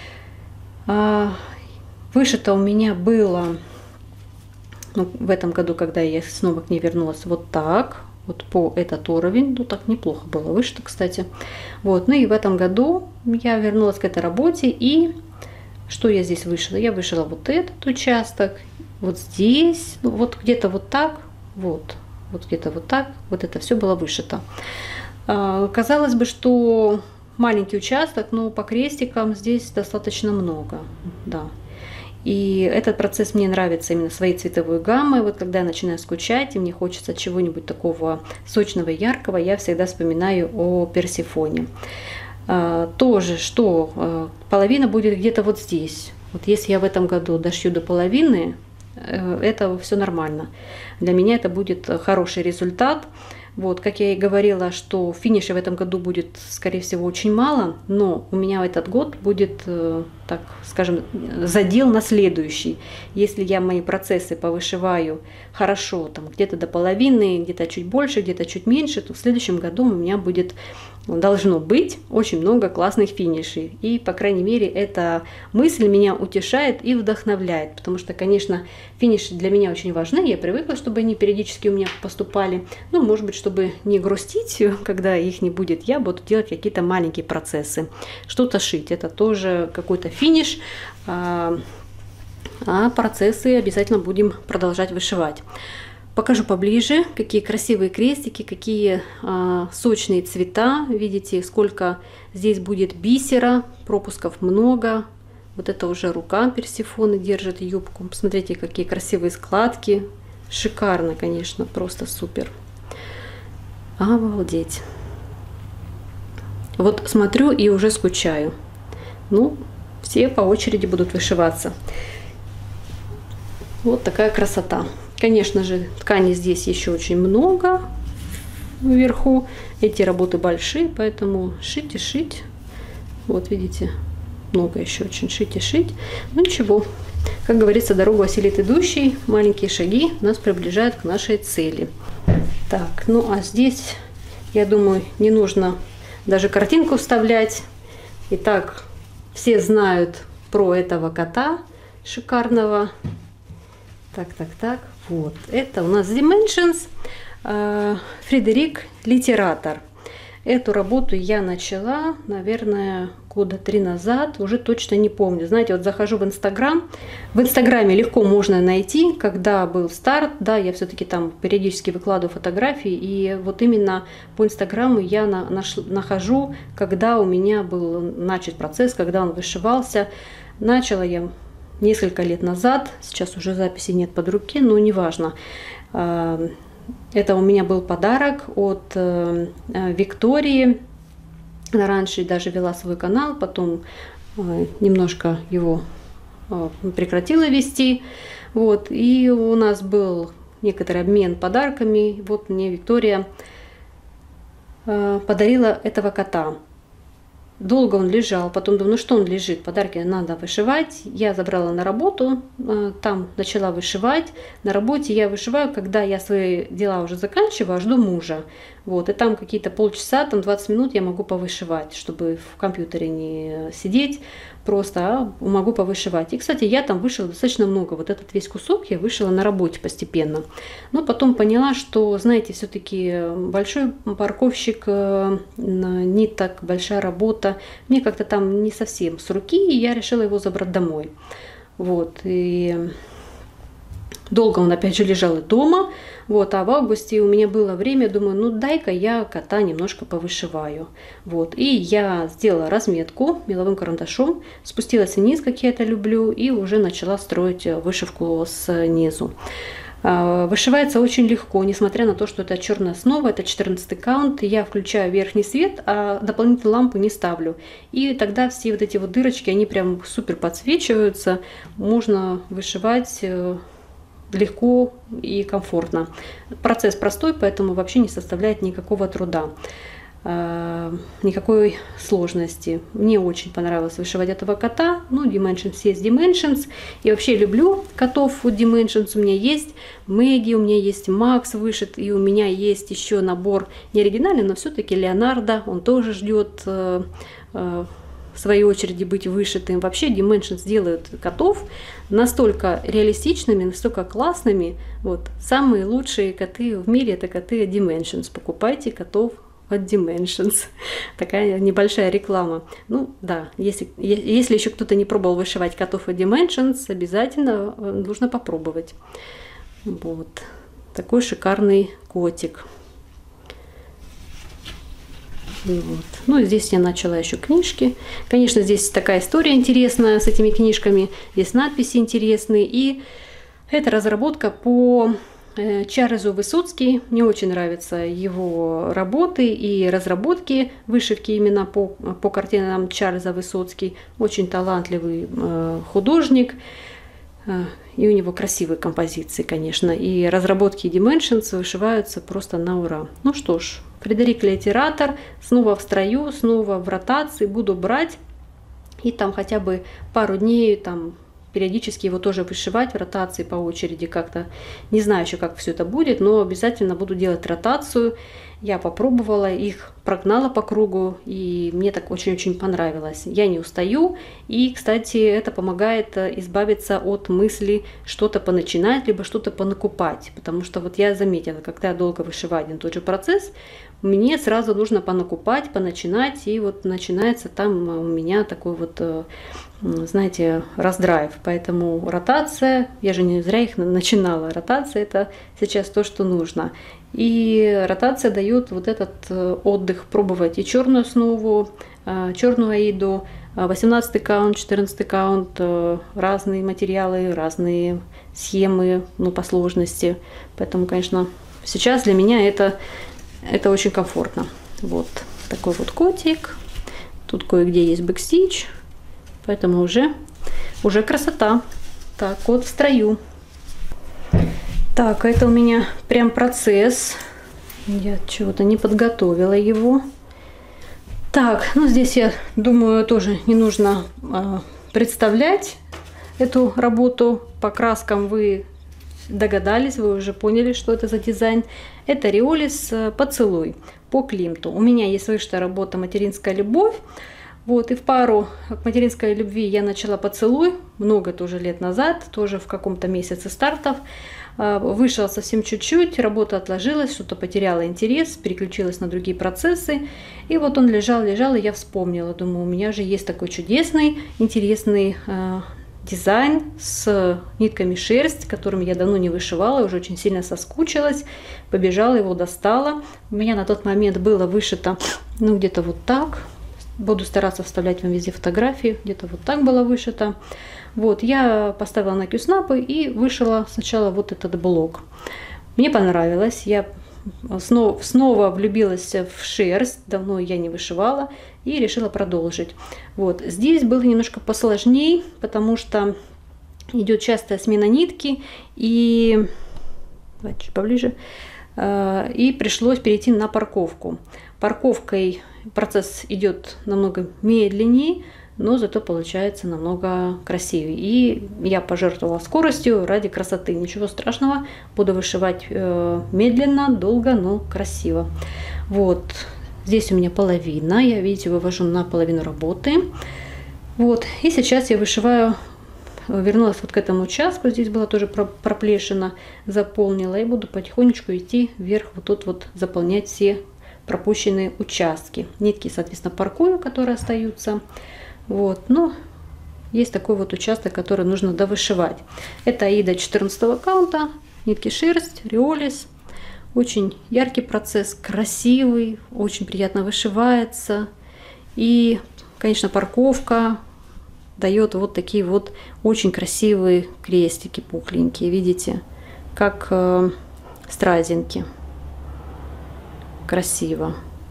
Вышито у меня было, ну, в этом году, когда я снова к ней вернулась, вот так. Вот по этот уровень, ну так неплохо было вышито, кстати. Вот, ну и в этом году я вернулась к этой работе, и что я здесь вышила? Я вышила вот этот участок, вот здесь, ну, вот где-то вот так, вот, вот где-то вот так, вот это все было вышито. А, казалось бы, что маленький участок, но по крестикам здесь достаточно много, да. И этот процесс мне нравится именно своей цветовой гаммой. Вот когда я начинаю скучать, и мне хочется чего-нибудь такого сочного и яркого, я всегда вспоминаю о Персефоне. А, тоже, что а, половина будет где-то вот здесь. Вот если я в этом году дошью до половины, это все нормально. Для меня это будет хороший результат. Вот, как я и говорила, что финиша в этом году будет, скорее всего, очень мало, но у меня этот год будет, так скажем, задел на следующий. Если я мои процессы повышиваю хорошо, там где-то до половины, где-то чуть больше, где-то чуть меньше, то в следующем году у меня будет, должно быть очень много классных финишей. И, по крайней мере, эта мысль меня утешает и вдохновляет, потому что, конечно, финиши для меня очень важны. Я привыкла, чтобы они периодически у меня поступали. Ну, может быть, чтобы не грустить, когда их не будет, я буду делать какие-то маленькие процессы. Что-то шить, это тоже какой-то финиш, а процессы обязательно будем продолжать вышивать. Покажу поближе, какие красивые крестики, какие а, сочные цвета. Видите, сколько здесь будет бисера, пропусков много. Вот это уже рука Персефоны держит юбку. Посмотрите, какие красивые складки. Шикарно, конечно, просто супер. Обалдеть. Вот смотрю и уже скучаю. Ну, все по очереди будут вышиваться. Вот такая красота. Конечно же, ткани здесь еще очень много вверху. Эти работы большие, поэтому шить и шить. Вот видите, много еще очень шить и шить. Ну ничего, как говорится, дорогу осилит идущий. Маленькие шаги нас приближают к нашей цели. Так, ну а здесь, я думаю, не нужно даже картинку вставлять. Итак, все знают про этого кота шикарного. Так, так, так. Вот, это у нас Dimensions, Фредерик Литератор. Эту работу я начала, наверное, года три назад, уже точно не помню. Знаете, вот захожу в Инстаграм, в Инстаграме легко можно найти, когда был старт, да, я все-таки там периодически выкладываю фотографии, и вот именно по Инстаграму я на, наш, нахожу, когда у меня был начат процесс, когда он вышивался. Начала я несколько лет назад, сейчас уже записи нет под руки, но неважно. Это у меня был подарок от Виктории. Она раньше даже вела свой канал, потом немножко его прекратила вести. Вот. И у нас был некоторый обмен подарками. Вот мне Виктория подарила этого кота. Долго он лежал, потом думаю, ну что он лежит, подарки надо вышивать. Я забрала на работу, там начала вышивать. На работе я вышиваю, когда я свои дела уже заканчиваю, жду мужа. Вот, и там какие-то полчаса, там двадцать минут я могу повышивать, чтобы в компьютере не сидеть просто, а могу повышивать. И, кстати, я там вышила достаточно много. Вот этот весь кусок я вышила на работе постепенно. Но потом поняла, что, знаете, все-таки большой парковщик, не так большая работа. Мне как-то там не совсем с руки, и я решила его забрать домой. Вот, и долго он опять же лежал дома. Вот, а в августе у меня было время, думаю, ну дай-ка я кота немножко повышиваю. Вот, и я сделала разметку меловым карандашом, спустилась вниз, как я это люблю, и уже начала строить вышивку снизу. Вышивается очень легко, несмотря на то, что это черная основа, это четырнадцатый каунт. Я включаю верхний свет, а дополнительную лампу не ставлю. И тогда все вот эти вот дырочки, они прям супер подсвечиваются. Можно вышивать легко и комфортно. Процесс простой, поэтому вообще не составляет никакого труда, никакой сложности. Мне очень понравилось вышивать этого кота. Ну, Dimensions есть Dimensions. И вообще люблю котов от Dimensions. У меня есть Мэгги, у меня есть Макс вышит, и у меня есть еще набор не оригинальный, но все-таки Леонардо. Он тоже ждет э, э, в своей очереди быть вышитым. Вообще Dimensions делают котов настолько реалистичными, настолько классными. Вот. Самые лучшие коты в мире — это коты от Dimensions. Покупайте котов от Dimensions. Такая небольшая реклама. Ну да, если, если еще кто-то не пробовал вышивать котов от Dimensions, обязательно нужно попробовать. Вот. Такой шикарный котик. Вот. Ну, здесь я начала еще книжки. Конечно, здесь такая история интересная с этими книжками. Здесь надписи интересные. И это разработка по Чарльзу Высоцки. Мне очень нравятся его работы и разработки вышивки именно по, по картинам Чарльза Высоцки. Очень талантливый э, художник. Э, и у него красивые композиции, конечно. И разработки Dimensions вышиваются просто на ура. Ну что ж, Фредерик Литератор снова в строю, снова в ротации. Буду брать и там хотя бы пару дней там периодически его тоже вышивать в ротации по очереди как-то. Не знаю еще, как все это будет, но обязательно буду делать ротацию. Я попробовала, их прогнала по кругу, и мне так очень-очень понравилось. Я не устаю, и, кстати, это помогает избавиться от мысли что-то поначинать, либо что-то понакупать. Потому что вот я заметила, когда я долго вышиваю один и тот же процесс, мне сразу нужно понакупать, поначинать, и вот начинается там у меня такой вот, знаете, раздрайв. Поэтому ротация, я же не зря их начинала, ротация — это сейчас то, что нужно. И ротация дает вот этот отдых, пробовать и черную основу, черную аиду, восемнадцатый каунт, четырнадцатый каунт, разные материалы, разные схемы, ну, по сложности. Поэтому, конечно, сейчас для меня это, это очень комфортно. Вот такой вот котик. Тут кое-где есть бэкстич, поэтому уже, уже красота. Так, вот в строю. Так, это у меня прям процесс. Я чего-то не подготовила его. Так, ну здесь, я думаю, тоже не нужно э, представлять эту работу. По краскам вы догадались, вы уже поняли, что это за дизайн. Это Риолис «Поцелуй» по Климту. У меня есть вышитая работа «Материнская любовь». Вот, и в пару к материнской любви я начала «Поцелуй» много тоже лет назад, тоже в каком-то месяце стартов. Вышла совсем чуть-чуть, работа отложилась, что-то потеряла интерес, переключилась на другие процессы. И вот он лежал, лежал, и я вспомнила. Думаю, у меня же есть такой чудесный, интересный э, дизайн с нитками шерсть, которыми я давно не вышивала, уже очень сильно соскучилась. Побежала, его достала. У меня на тот момент было вышито, ну, где-то вот так. Буду стараться вставлять вам везде фотографии. Где-то вот так было вышито. Вот, я поставила на кьюснапы и вышила сначала вот этот блок. Мне понравилось. Я снова, снова влюбилась в шерсть. Давно я не вышивала. И решила продолжить. Вот, здесь было немножко посложнее, потому что идет частая смена нитки. И... Давайте чуть поближе. И пришлось перейти на парковку. Парковкой процесс идет намного медленнее, но зато получается намного красивее. И я пожертвовала скоростью ради красоты. Ничего страшного, буду вышивать э, медленно, долго, но красиво. Вот, здесь у меня половина, я, видите, вывожу на половину работы. Вот, и сейчас я вышиваю, вернулась вот к этому участку, здесь была тоже проплешина, заполнила, и буду потихонечку идти вверх, вот тут вот заполнять все пропущенные участки. Нитки, соответственно, паркую, которые остаются. Вот, ну, есть такой вот участок, который нужно довышивать. Это Аида четырнадцатого каунта, нитки шерсть, риолис. Очень яркий процесс, красивый, очень приятно вышивается. И, конечно, парковка дает вот такие вот очень красивые крестики пухленькие. Видите, как э, стразинки. Красиво.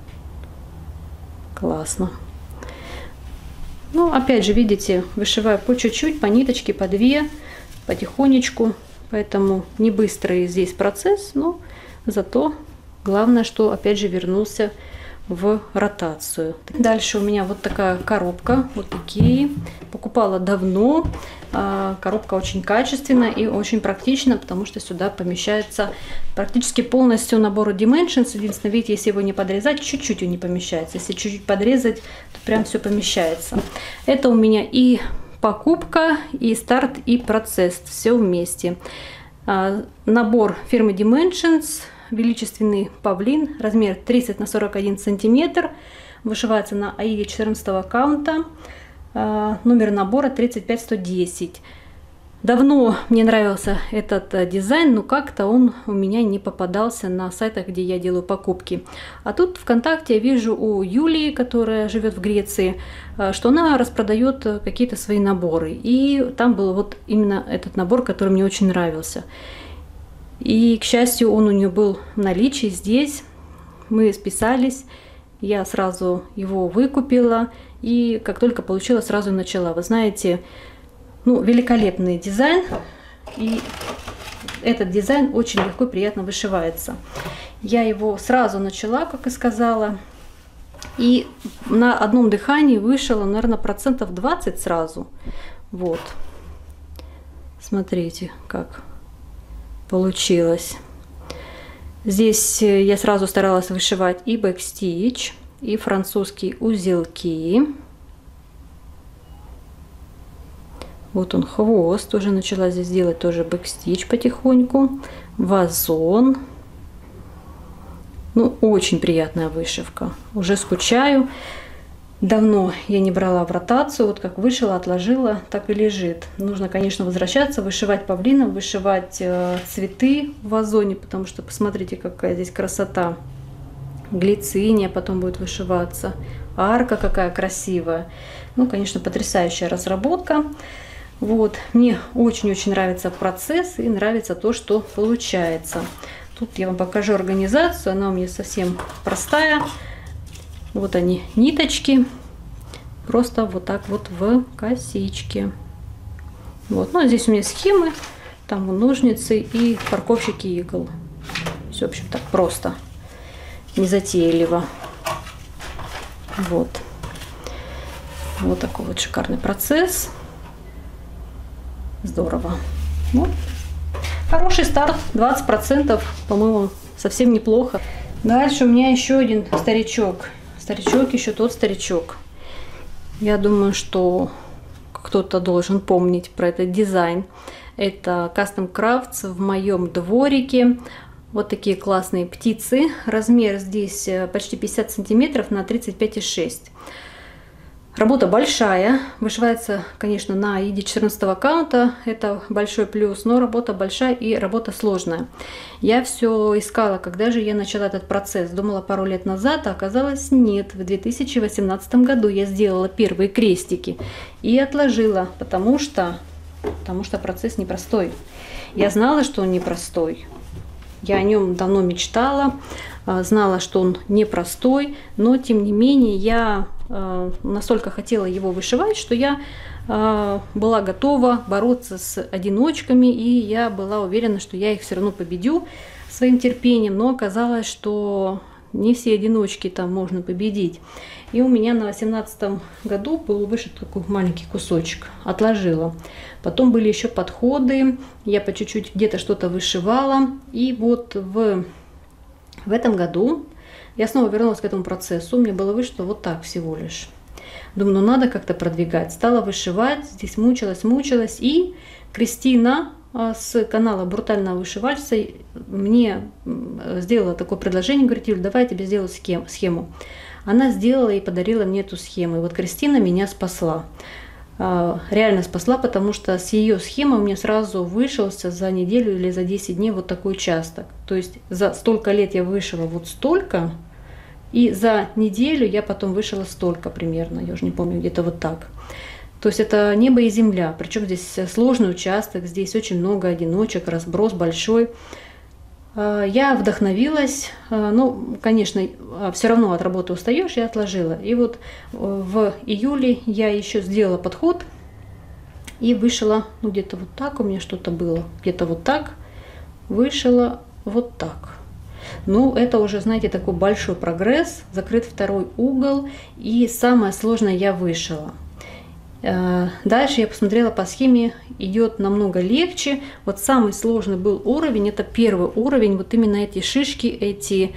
Классно. Ну, опять же, видите, вышиваю по чуть-чуть, по ниточке, по две, потихонечку. Поэтому не быстрый здесь процесс, но зато главное, что опять же вернулся в ротацию. Дальше у меня вот такая коробка, вот такие. Покупала давно. Коробка очень качественная и очень практична, потому что сюда помещается практически полностью набор Dimensions. Единственное, видите, если его не подрезать, чуть-чуть он не помещается. Если чуть-чуть подрезать, то прям все помещается. Это у меня и покупка, и старт, и процесс. Все вместе. Набор фирмы Dimensions. Величественный павлин, размер тридцать на сорок один сантиметр, вышивается на Аиде четырнадцатого каунта, номер набора тридцать пять сто десять. Давно мне нравился этот дизайн, но как-то он у меня не попадался на сайтах, где я делаю покупки. А тут ВКонтакте я вижу у Юлии, которая живет в Греции, что она распродает какие-то свои наборы. И там был вот именно этот набор, который мне очень нравился. И, к счастью, он у нее был в наличии здесь. Мы списались, я сразу его выкупила. И как только получила, сразу начала. Вы знаете, ну, великолепный дизайн. И этот дизайн очень легко и приятно вышивается. Я его сразу начала, как и сказала. И на одном дыхании вышила, наверное, процентов двадцать сразу. Вот. Смотрите, как получилось. Здесь я сразу старалась вышивать и бэкстич, и французские узелки. Вот он хвост, уже начала здесь делать тоже бэкстич потихоньку. Вазон. Ну, очень приятная вышивка. Уже скучаю. Давно я не брала в ротацию, вот как вышила, отложила, так и лежит. Нужно, конечно, возвращаться, вышивать павлинов, вышивать э, цветы в вазоне, потому что посмотрите, какая здесь красота. Глициния потом будет вышиваться, арка какая красивая. Ну, конечно, потрясающая разработка. Вот, мне очень-очень нравится процесс и нравится то, что получается. Тут я вам покажу организацию, она у меня совсем простая. Вот они, ниточки, просто вот так вот в косички. Вот, ну а здесь у меня схемы, там ножницы и парковщики игл. Все, в общем, так просто, незатейливо. Вот. Вот такой вот шикарный процесс. Здорово. Ну, хороший старт, двадцать процентов, по-моему, совсем неплохо. Дальше у меня еще один старичок. Старичок, еще тот старичок. Я думаю, что кто-то должен помнить про этот дизайн. Это Custom Crafts в моем дворике. Вот такие классные птицы. Размер здесь почти пятьдесят сантиметров на тридцать пять и шесть. Работа большая. Вышивается, конечно, на Аиде четырнадцатого каунта. Это большой плюс. Но работа большая и работа сложная. Я все искала, когда же я начала этот процесс. Думала пару лет назад, а оказалось нет. В две тысячи восемнадцатом году я сделала первые крестики. И отложила, потому что, потому что процесс непростой. Я знала, что он непростой. Я о нем давно мечтала. Знала, что он непростой. Но, тем не менее, я настолько хотела его вышивать, что я э, была готова бороться с одиночками, и я была уверена, что я их все равно победю своим терпением, но оказалось, что не все одиночки там можно победить. И у меня на восемнадцатом году был вышит такой маленький кусочек, отложила. Потом были еще подходы, я по чуть-чуть где-то что-то вышивала, и вот в, в этом году я снова вернулась к этому процессу. Мне было вышито вот так всего лишь. Думаю, ну надо как-то продвигать. Стала вышивать, здесь мучилась, мучилась. И Кристина с канала Брутального вышивальца мне сделала такое предложение. Говорит: Юль, давай я тебе сделаю схему. Она сделала и подарила мне эту схему. И вот Кристина меня спасла. реально спасла, потому что с ее схемой у меня сразу вышелся за неделю или за десять дней вот такой участок. То есть за столько лет я вышила вот столько, и за неделю я потом вышила столько примерно, я уже не помню, где-то вот так. То есть это небо и земля, причем здесь сложный участок, здесь очень много одиночек, разброс большой. Я вдохновилась, ну, конечно, все равно от работы устаешь, я отложила. И вот в июле я еще сделала подход и вышила, ну, где-то вот так у меня что-то было, где-то вот так, вышила вот так. Ну, это уже, знаете, такой большой прогресс, закрыт второй угол, и самое сложное я вышила. Дальше я посмотрела по схеме, идет намного легче. Вот самый сложный был уровень, это первый уровень, вот именно эти шишки, эти,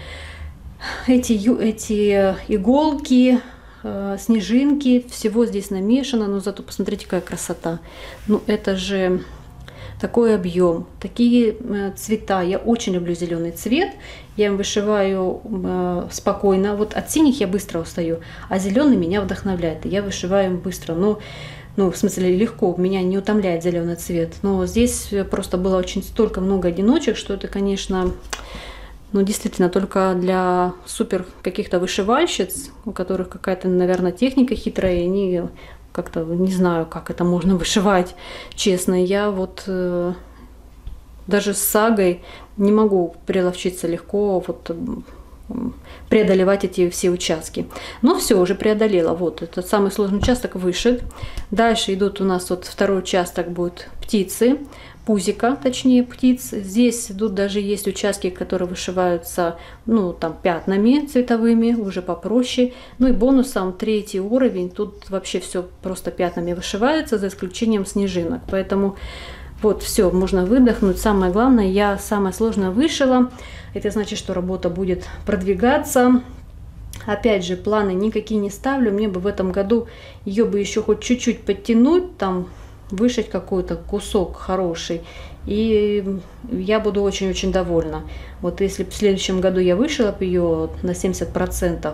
эти, эти иголки, снежинки, всего здесь намешано, но зато посмотрите, какая красота. Ну, это же такой объем, такие цвета. Я очень люблю зеленый цвет, я им вышиваю э, спокойно. Вот от синих я быстро устаю, а зеленый меня вдохновляет, и я вышиваю им быстро. Но, ну, в смысле, легко, меня не утомляет зеленый цвет. Но здесь просто было очень столько много одиночек, что это, конечно, ну, действительно, только для супер каких-то вышивальщиц, у которых какая-то, наверное, техника хитрая, и они как-то не знаю, как это можно вышивать, честно. Я вот э, даже с сагой не могу приловчиться легко вот э, преодолевать эти все участки. Но все, уже преодолела. Вот этот самый сложный участок вышит. Дальше идут у нас вот второй участок будет птицы, пузика, точнее птиц. Здесь идут даже есть участки, которые вышиваются, ну, там пятнами цветовыми, уже попроще. Ну и бонусом третий уровень, тут вообще все просто пятнами вышивается, за исключением снежинок. Поэтому вот все, можно выдохнуть. Самое главное, я самое сложное вышила. Это значит, что работа будет продвигаться. Опять же, планы никакие не ставлю. Мне бы в этом году ее бы еще хоть чуть-чуть подтянуть, там вышить какой-то кусок хороший, и я буду очень-очень довольна. Вот если в следующем году я вышила бы ее на семьдесят процентов,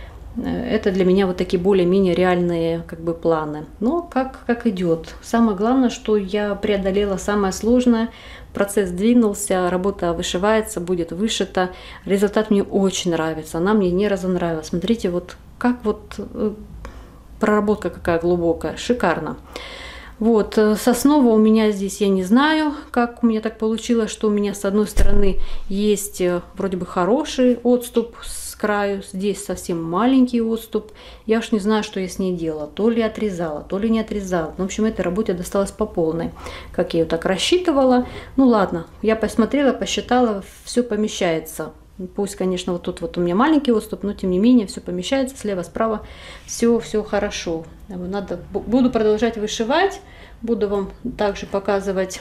это для меня вот такие более-менее реальные как бы планы. Но как, как идет. Самое главное, что я преодолела самое сложное, процесс двинулся, работа вышивается, будет вышита. Результат мне очень нравится, она мне не разонравилась. Смотрите, вот как вот проработка какая глубокая, шикарно. Вот, соснового у меня здесь, я не знаю, как у меня так получилось, что у меня с одной стороны есть вроде бы хороший отступ с краю, здесь совсем маленький отступ. Я уж не знаю, что я с ней делала, то ли отрезала, то ли не отрезала. В общем, этой работе досталось по полной, как я ее так рассчитывала. Ну ладно, я посмотрела, посчитала, все помещается. Пусть, конечно, вот тут вот у меня маленький отступ, но тем не менее все помещается, слева, справа, все, все хорошо. Надо, буду продолжать вышивать, буду вам также показывать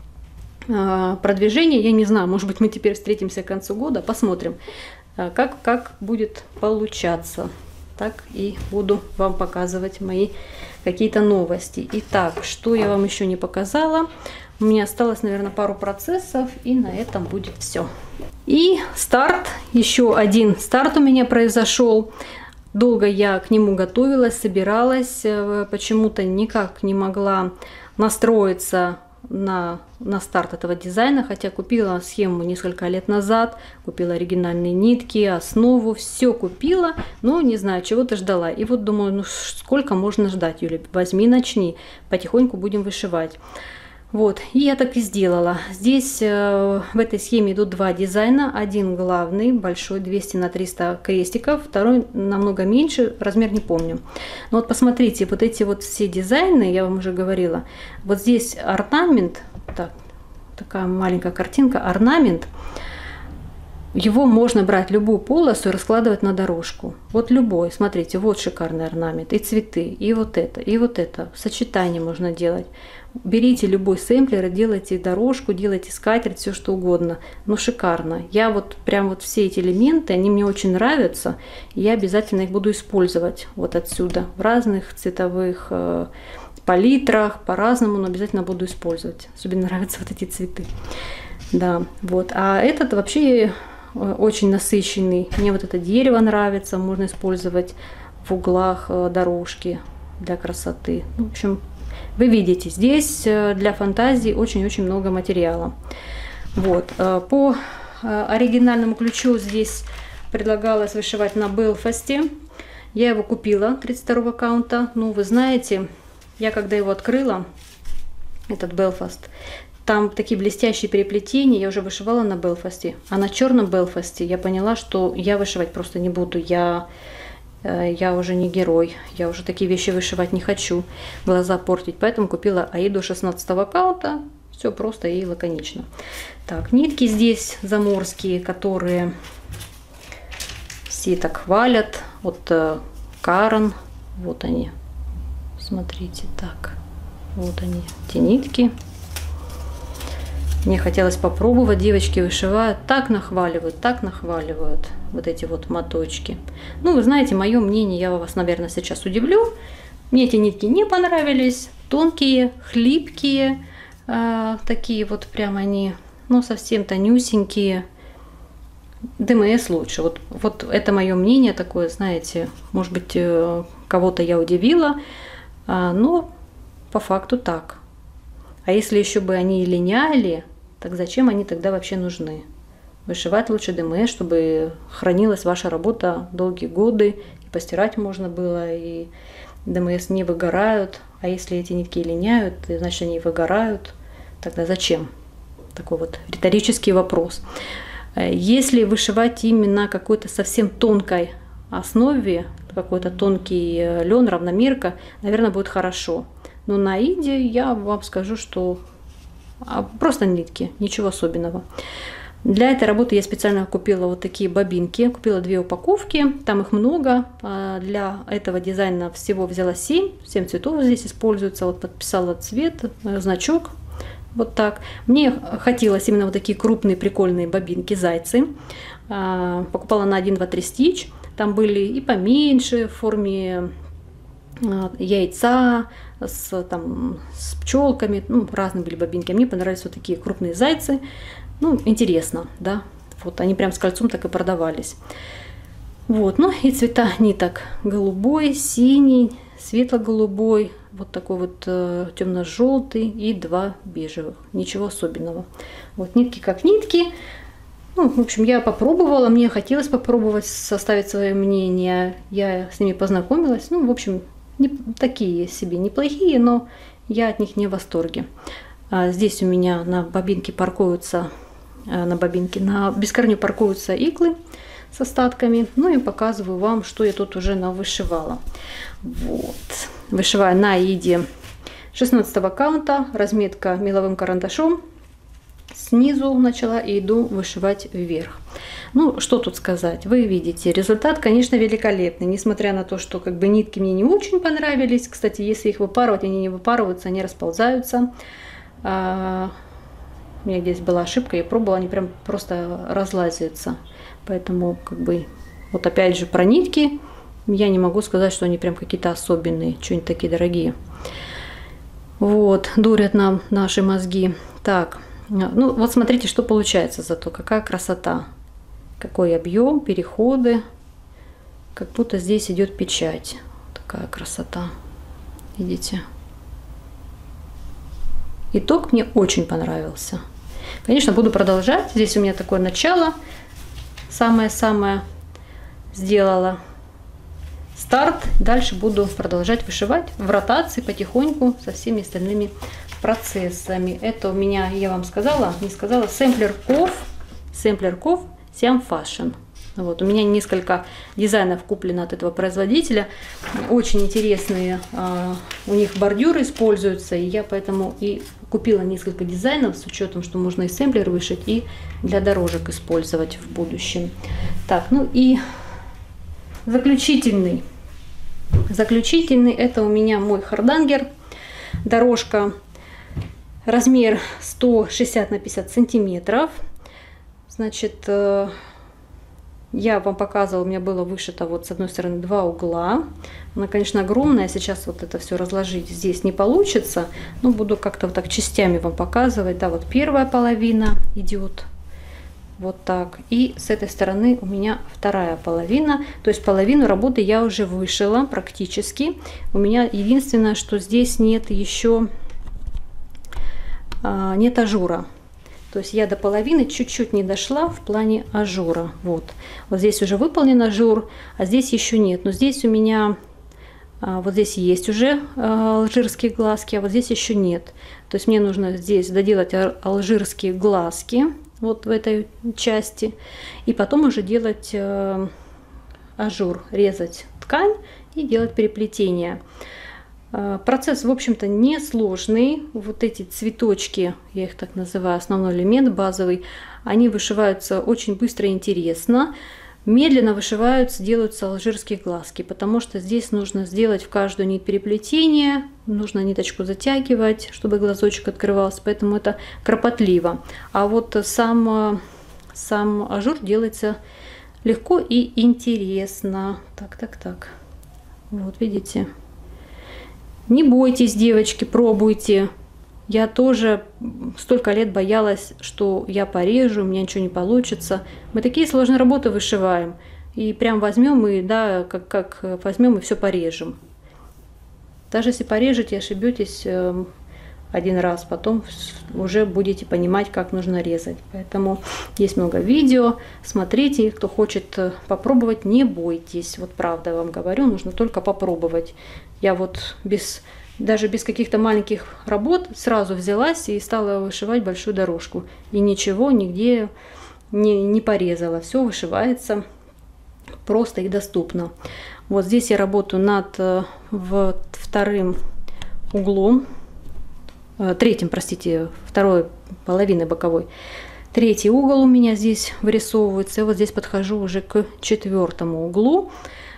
э, продвижение. Я не знаю, может быть, мы теперь встретимся к концу года, посмотрим, э, как, как будет получаться. Так и буду вам показывать мои какие-то новости. Итак, что я вам еще не показала? У меня осталось, наверное, пару процессов, и на этом будет все. И старт, еще один старт у меня произошел. Долго я к нему готовилась, собиралась, почему-то никак не могла настроиться на, на старт этого дизайна, хотя купила схему несколько лет назад, купила оригинальные нитки, основу, все купила, но не знаю, чего-то ждала. И вот думаю, ну сколько можно ждать, Юля, возьми, начни, потихоньку будем вышивать. Вот, и я так и сделала. Здесь э, в этой схеме идут два дизайна. Один главный, большой, двести на триста крестиков. Второй намного меньше, размер не помню. Но вот посмотрите, вот эти вот все дизайны, я вам уже говорила. Вот здесь орнамент, так, такая маленькая картинка, орнамент. Его можно брать любую полосу и раскладывать на дорожку. Вот любой. Смотрите, вот шикарный орнамент. И цветы, и вот это, и вот это. Сочетание можно делать. Берите любой сэмплер и делайте дорожку, делайте скатерть, все что угодно. Ну, шикарно. Я вот прям вот все эти элементы, они мне очень нравятся. И я обязательно их буду использовать вот отсюда. В разных цветовых э, палитрах, по-разному, но обязательно буду использовать. Особенно нравятся вот эти цветы. Да, вот. А этот вообще очень насыщенный. Мне вот это дерево нравится. Можно использовать в углах дорожки для красоты. В общем, Вы видите, здесь для фантазии очень-очень много материала. Вот. По оригинальному ключу здесь предлагалось вышивать на Белфасте. Я его купила тридцать второго каунта. Ну, вы знаете, я когда его открыла, этот Белфаст, там такие блестящие переплетения, я уже вышивала на Белфасте. А на черном Белфасте я поняла, что я вышивать просто не буду. Я, я уже не герой, я уже такие вещи вышивать не хочу, глаза портить. Поэтому купила Аиду шестнадцатого каунта. Все просто и лаконично. Так, нитки здесь заморские, которые все так хвалят. Вот э, Карен, вот они. Смотрите, так. Вот они, эти нитки. Мне хотелось попробовать. Девочки вышивают, так нахваливают, так нахваливают вот эти вот моточки. Ну, вы знаете, мое мнение, я вас, наверное, сейчас удивлю. Мне эти нитки не понравились. Тонкие, хлипкие. Э, такие вот прям они, ну, совсем тонюсенькие. ДМС лучше. Вот, вот это мое мнение такое, знаете, может быть, кого-то я удивила, но по факту так. А если еще бы они линяли, так зачем они тогда вообще нужны? Вышивать лучше ДМС, чтобы хранилась ваша работа долгие годы, и постирать можно было, и ДМС не выгорают. А если эти нитки линяют, значит они выгорают, тогда зачем? Такой вот риторический вопрос. Если вышивать именно на какой-то совсем тонкой основе, какой-то тонкий лен, равномерка, наверное, будет хорошо. Но на Аиде я вам скажу, что просто нитки, ничего особенного. Для этой работы я специально купила вот такие бобинки, купила две упаковки, там их много. Для этого дизайна всего взяла семь, семь цветов здесь используется. Вот подписала цвет, значок. Вот так. Мне хотелось именно вот такие крупные прикольные бобинки, зайцы. Покупала на один, два, три стич. Там были и поменьше в форме яйца, с, там, с пчелками. Ну, разные были бобинки. Мне понравились вот такие крупные зайцы. Ну, интересно, да. Вот они прям с кольцом так и продавались. Вот, ну и цвета ниток: голубой, синий, светло-голубой, вот такой вот э, темно-желтый и два бежевых. Ничего особенного. Вот нитки как нитки. Ну, в общем, я попробовала, мне хотелось попробовать составить свое мнение. Я с ними познакомилась. Ну, в общем, не, такие себе неплохие, но я от них не в восторге. А здесь у меня на бобинке паркуются, на бобинке, на бескорню паркуются иглы с остатками. Ну и показываю вам, что я тут уже навышивала. Вот. Вышиваю на Аиде шестнадцатого каунта, разметка меловым карандашом. Снизу начала и иду вышивать вверх. Ну, что тут сказать? Вы видите, результат, конечно, великолепный. Несмотря на то, что как бы нитки мне не очень понравились. Кстати, если их выпарывать, они не выпарываются, они расползаются. А, у меня здесь была ошибка, я пробовала, они прям просто разлазятся. Поэтому, как бы, вот опять же про нитки, я не могу сказать, что они прям какие-то особенные, что-нибудь такие дорогие. Вот, дурят нам наши мозги. Так, ну вот смотрите, что получается зато, какая красота. Какой объем, переходы. Как будто здесь идет печать. Такая красота. Видите? Итог мне очень понравился. Конечно, буду продолжать. Здесь у меня такое начало. Самое-самое сделала. Старт. Дальше буду продолжать вышивать в ротации потихоньку со всеми остальными процессами. Это у меня, я вам сказала, не сказала, сэмплер Ков. Сэмплер Ков Siam Fashion. Вот, у меня несколько дизайнов куплено от этого производителя. Очень интересные а, у них бордюры используются. И я поэтому и купила несколько дизайнов с учетом, что можно и сэмплер вышить, и для дорожек использовать в будущем. Так, ну и заключительный. Заключительный это у меня мой хардангер. Дорожка. Размер сто шестьдесят на пятьдесят сантиметров. Значит, я вам показывала, у меня было вышито вот с одной стороны два угла. Она, конечно, огромная. Сейчас вот это все разложить здесь не получится. Но буду как-то вот так частями вам показывать. Да, вот первая половина идет Вот так. И с этой стороны у меня вторая половина. То есть половину работы я уже вышила практически. У меня единственное, что здесь нет еще а, нет ажура. То есть я до половины чуть-чуть не дошла в плане ажура. Вот. Вот здесь уже выполнен ажур, а здесь еще нет. Но здесь у меня а, вот здесь есть уже а, алжирские глазки, а вот здесь еще нет. То есть мне нужно здесь доделать алжирские глазки. Вот в этой части, и потом уже делать э, ажур, резать ткань и делать переплетение. Э, процесс, в общем-то, несложный. Вот эти цветочки, я их так называю, основной элемент базовый, они вышиваются очень быстро и интересно. Медленно вышиваются, делаются алжирские глазки, потому что здесь нужно сделать в каждую нить переплетение, нужно ниточку затягивать, чтобы глазочек открывался, поэтому это кропотливо. А вот сам, сам ажур делается легко и интересно. Так, так, так. Вот видите. Не бойтесь, девочки, пробуйте. Я тоже столько лет боялась, что я порежу, у меня ничего не получится. Мы такие сложные работы вышиваем. И прям возьмем и, да, как, как возьмем и все порежем. Даже если порежете, ошибетесь один раз, потом уже будете понимать, как нужно резать. Поэтому есть много видео, смотрите, кто хочет попробовать, не бойтесь. Вот правда вам говорю, нужно только попробовать. Я вот без... Даже без каких-то маленьких работ сразу взялась и стала вышивать большую дорожку. И ничего нигде не, не порезала. Все вышивается просто и доступно. Вот здесь я работаю над вот, вторым углом. Третьим, простите, второй половиной боковой. Третий угол у меня здесь вырисовывается. И вот здесь подхожу уже к четвертому углу.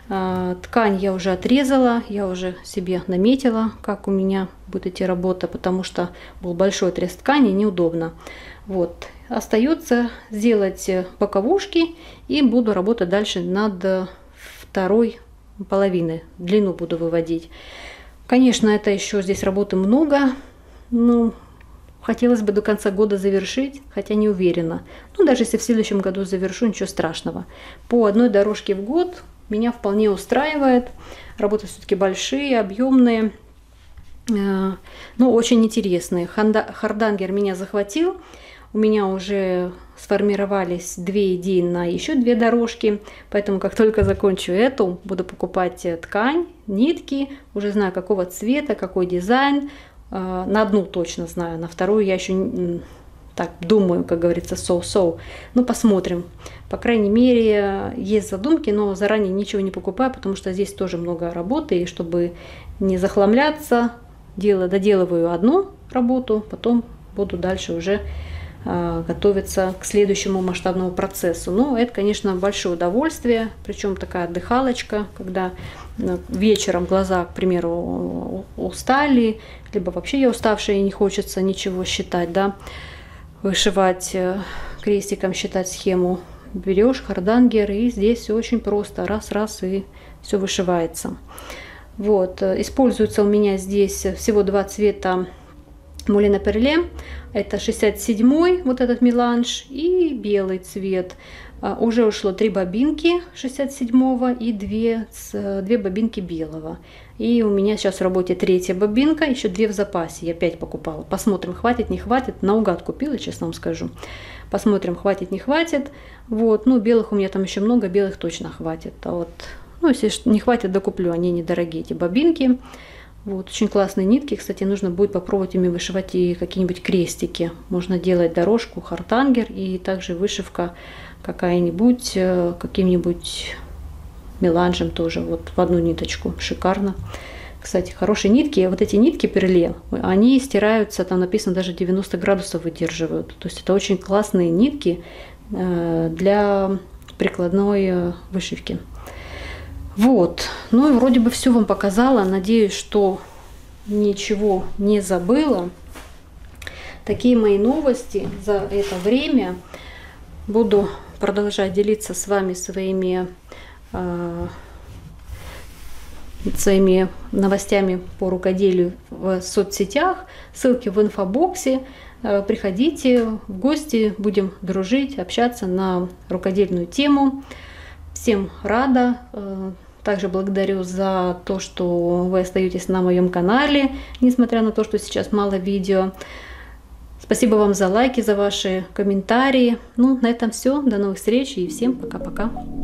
Ткань я уже отрезала, я уже себе наметила, как у меня будет идти работа, потому что был большой отрез ткани, неудобно. Вот. Остается сделать боковушки и буду работать дальше над второй половиной. Длину буду выводить. Конечно, это еще здесь работы много, но хотелось бы до конца года завершить, хотя не уверена. Ну, даже если в следующем году завершу, ничего страшного. По одной дорожке в год меня вполне устраивает. Работы все-таки большие, объемные, но очень интересные. Хардангер меня захватил. У меня уже сформировались две идеи на еще две дорожки. Поэтому как только закончу эту, буду покупать ткань, нитки. Уже знаю, какого цвета, какой дизайн. На одну точно знаю, на вторую я еще... Так, думаю, как говорится, соу-соу. Ну, посмотрим. По крайней мере, есть задумки, но заранее ничего не покупаю, потому что здесь тоже много работы. И чтобы не захламляться, дело, доделываю одну работу, потом буду дальше уже э, готовиться к следующему масштабному процессу. Но это, конечно, большое удовольствие, причем такая отдыхалочка, когда э, вечером глаза, к примеру, устали, либо вообще я уставшая и не хочется ничего считать, да, вышивать крестиком, считать схему. Берешь хардангер, и здесь все очень просто. Раз-раз, и все вышивается. Вот. Используется у меня здесь всего два цвета Мулена Перле. Это шестьдесят седьмой, вот этот меланж, и белый цвет. Уже ушло три бобинки шестьдесят седьмого и две, две бобинки белого. И у меня сейчас в работе третья бобинка, еще две в запасе. Я пять покупала. Посмотрим, хватит, не хватит. Наугад купила, честно вам скажу. Посмотрим, хватит, не хватит. Вот. Ну, белых у меня там еще много, белых точно хватит. А вот, ну, если не хватит, докуплю. Они недорогие, эти бобинки. Вот. Очень классные нитки. Кстати, нужно будет попробовать ими вышивать и какие-нибудь крестики. Можно делать дорожку, хардангер и также вышивка какая-нибудь, каким-нибудь меланжем тоже, вот в одну ниточку, шикарно. Кстати, хорошие нитки, вот эти нитки Перле, они стираются, там написано, даже девяносто градусов выдерживают. То есть это очень классные нитки для прикладной вышивки. Вот, ну и вроде бы все вам показала, надеюсь, что ничего не забыла. Такие мои новости за это время. Буду продолжать делиться с вами своими своими новостями по рукоделию в соцсетях. Ссылки в инфобоксе. приходите в гости, будем дружить, общаться на рукодельную тему. Всем рада. Также благодарю за то, что вы остаетесь на моем канале, несмотря на то, что сейчас мало видео. Спасибо вам за лайки, за ваши комментарии. Ну, на этом все. До новых встреч и всем пока-пока.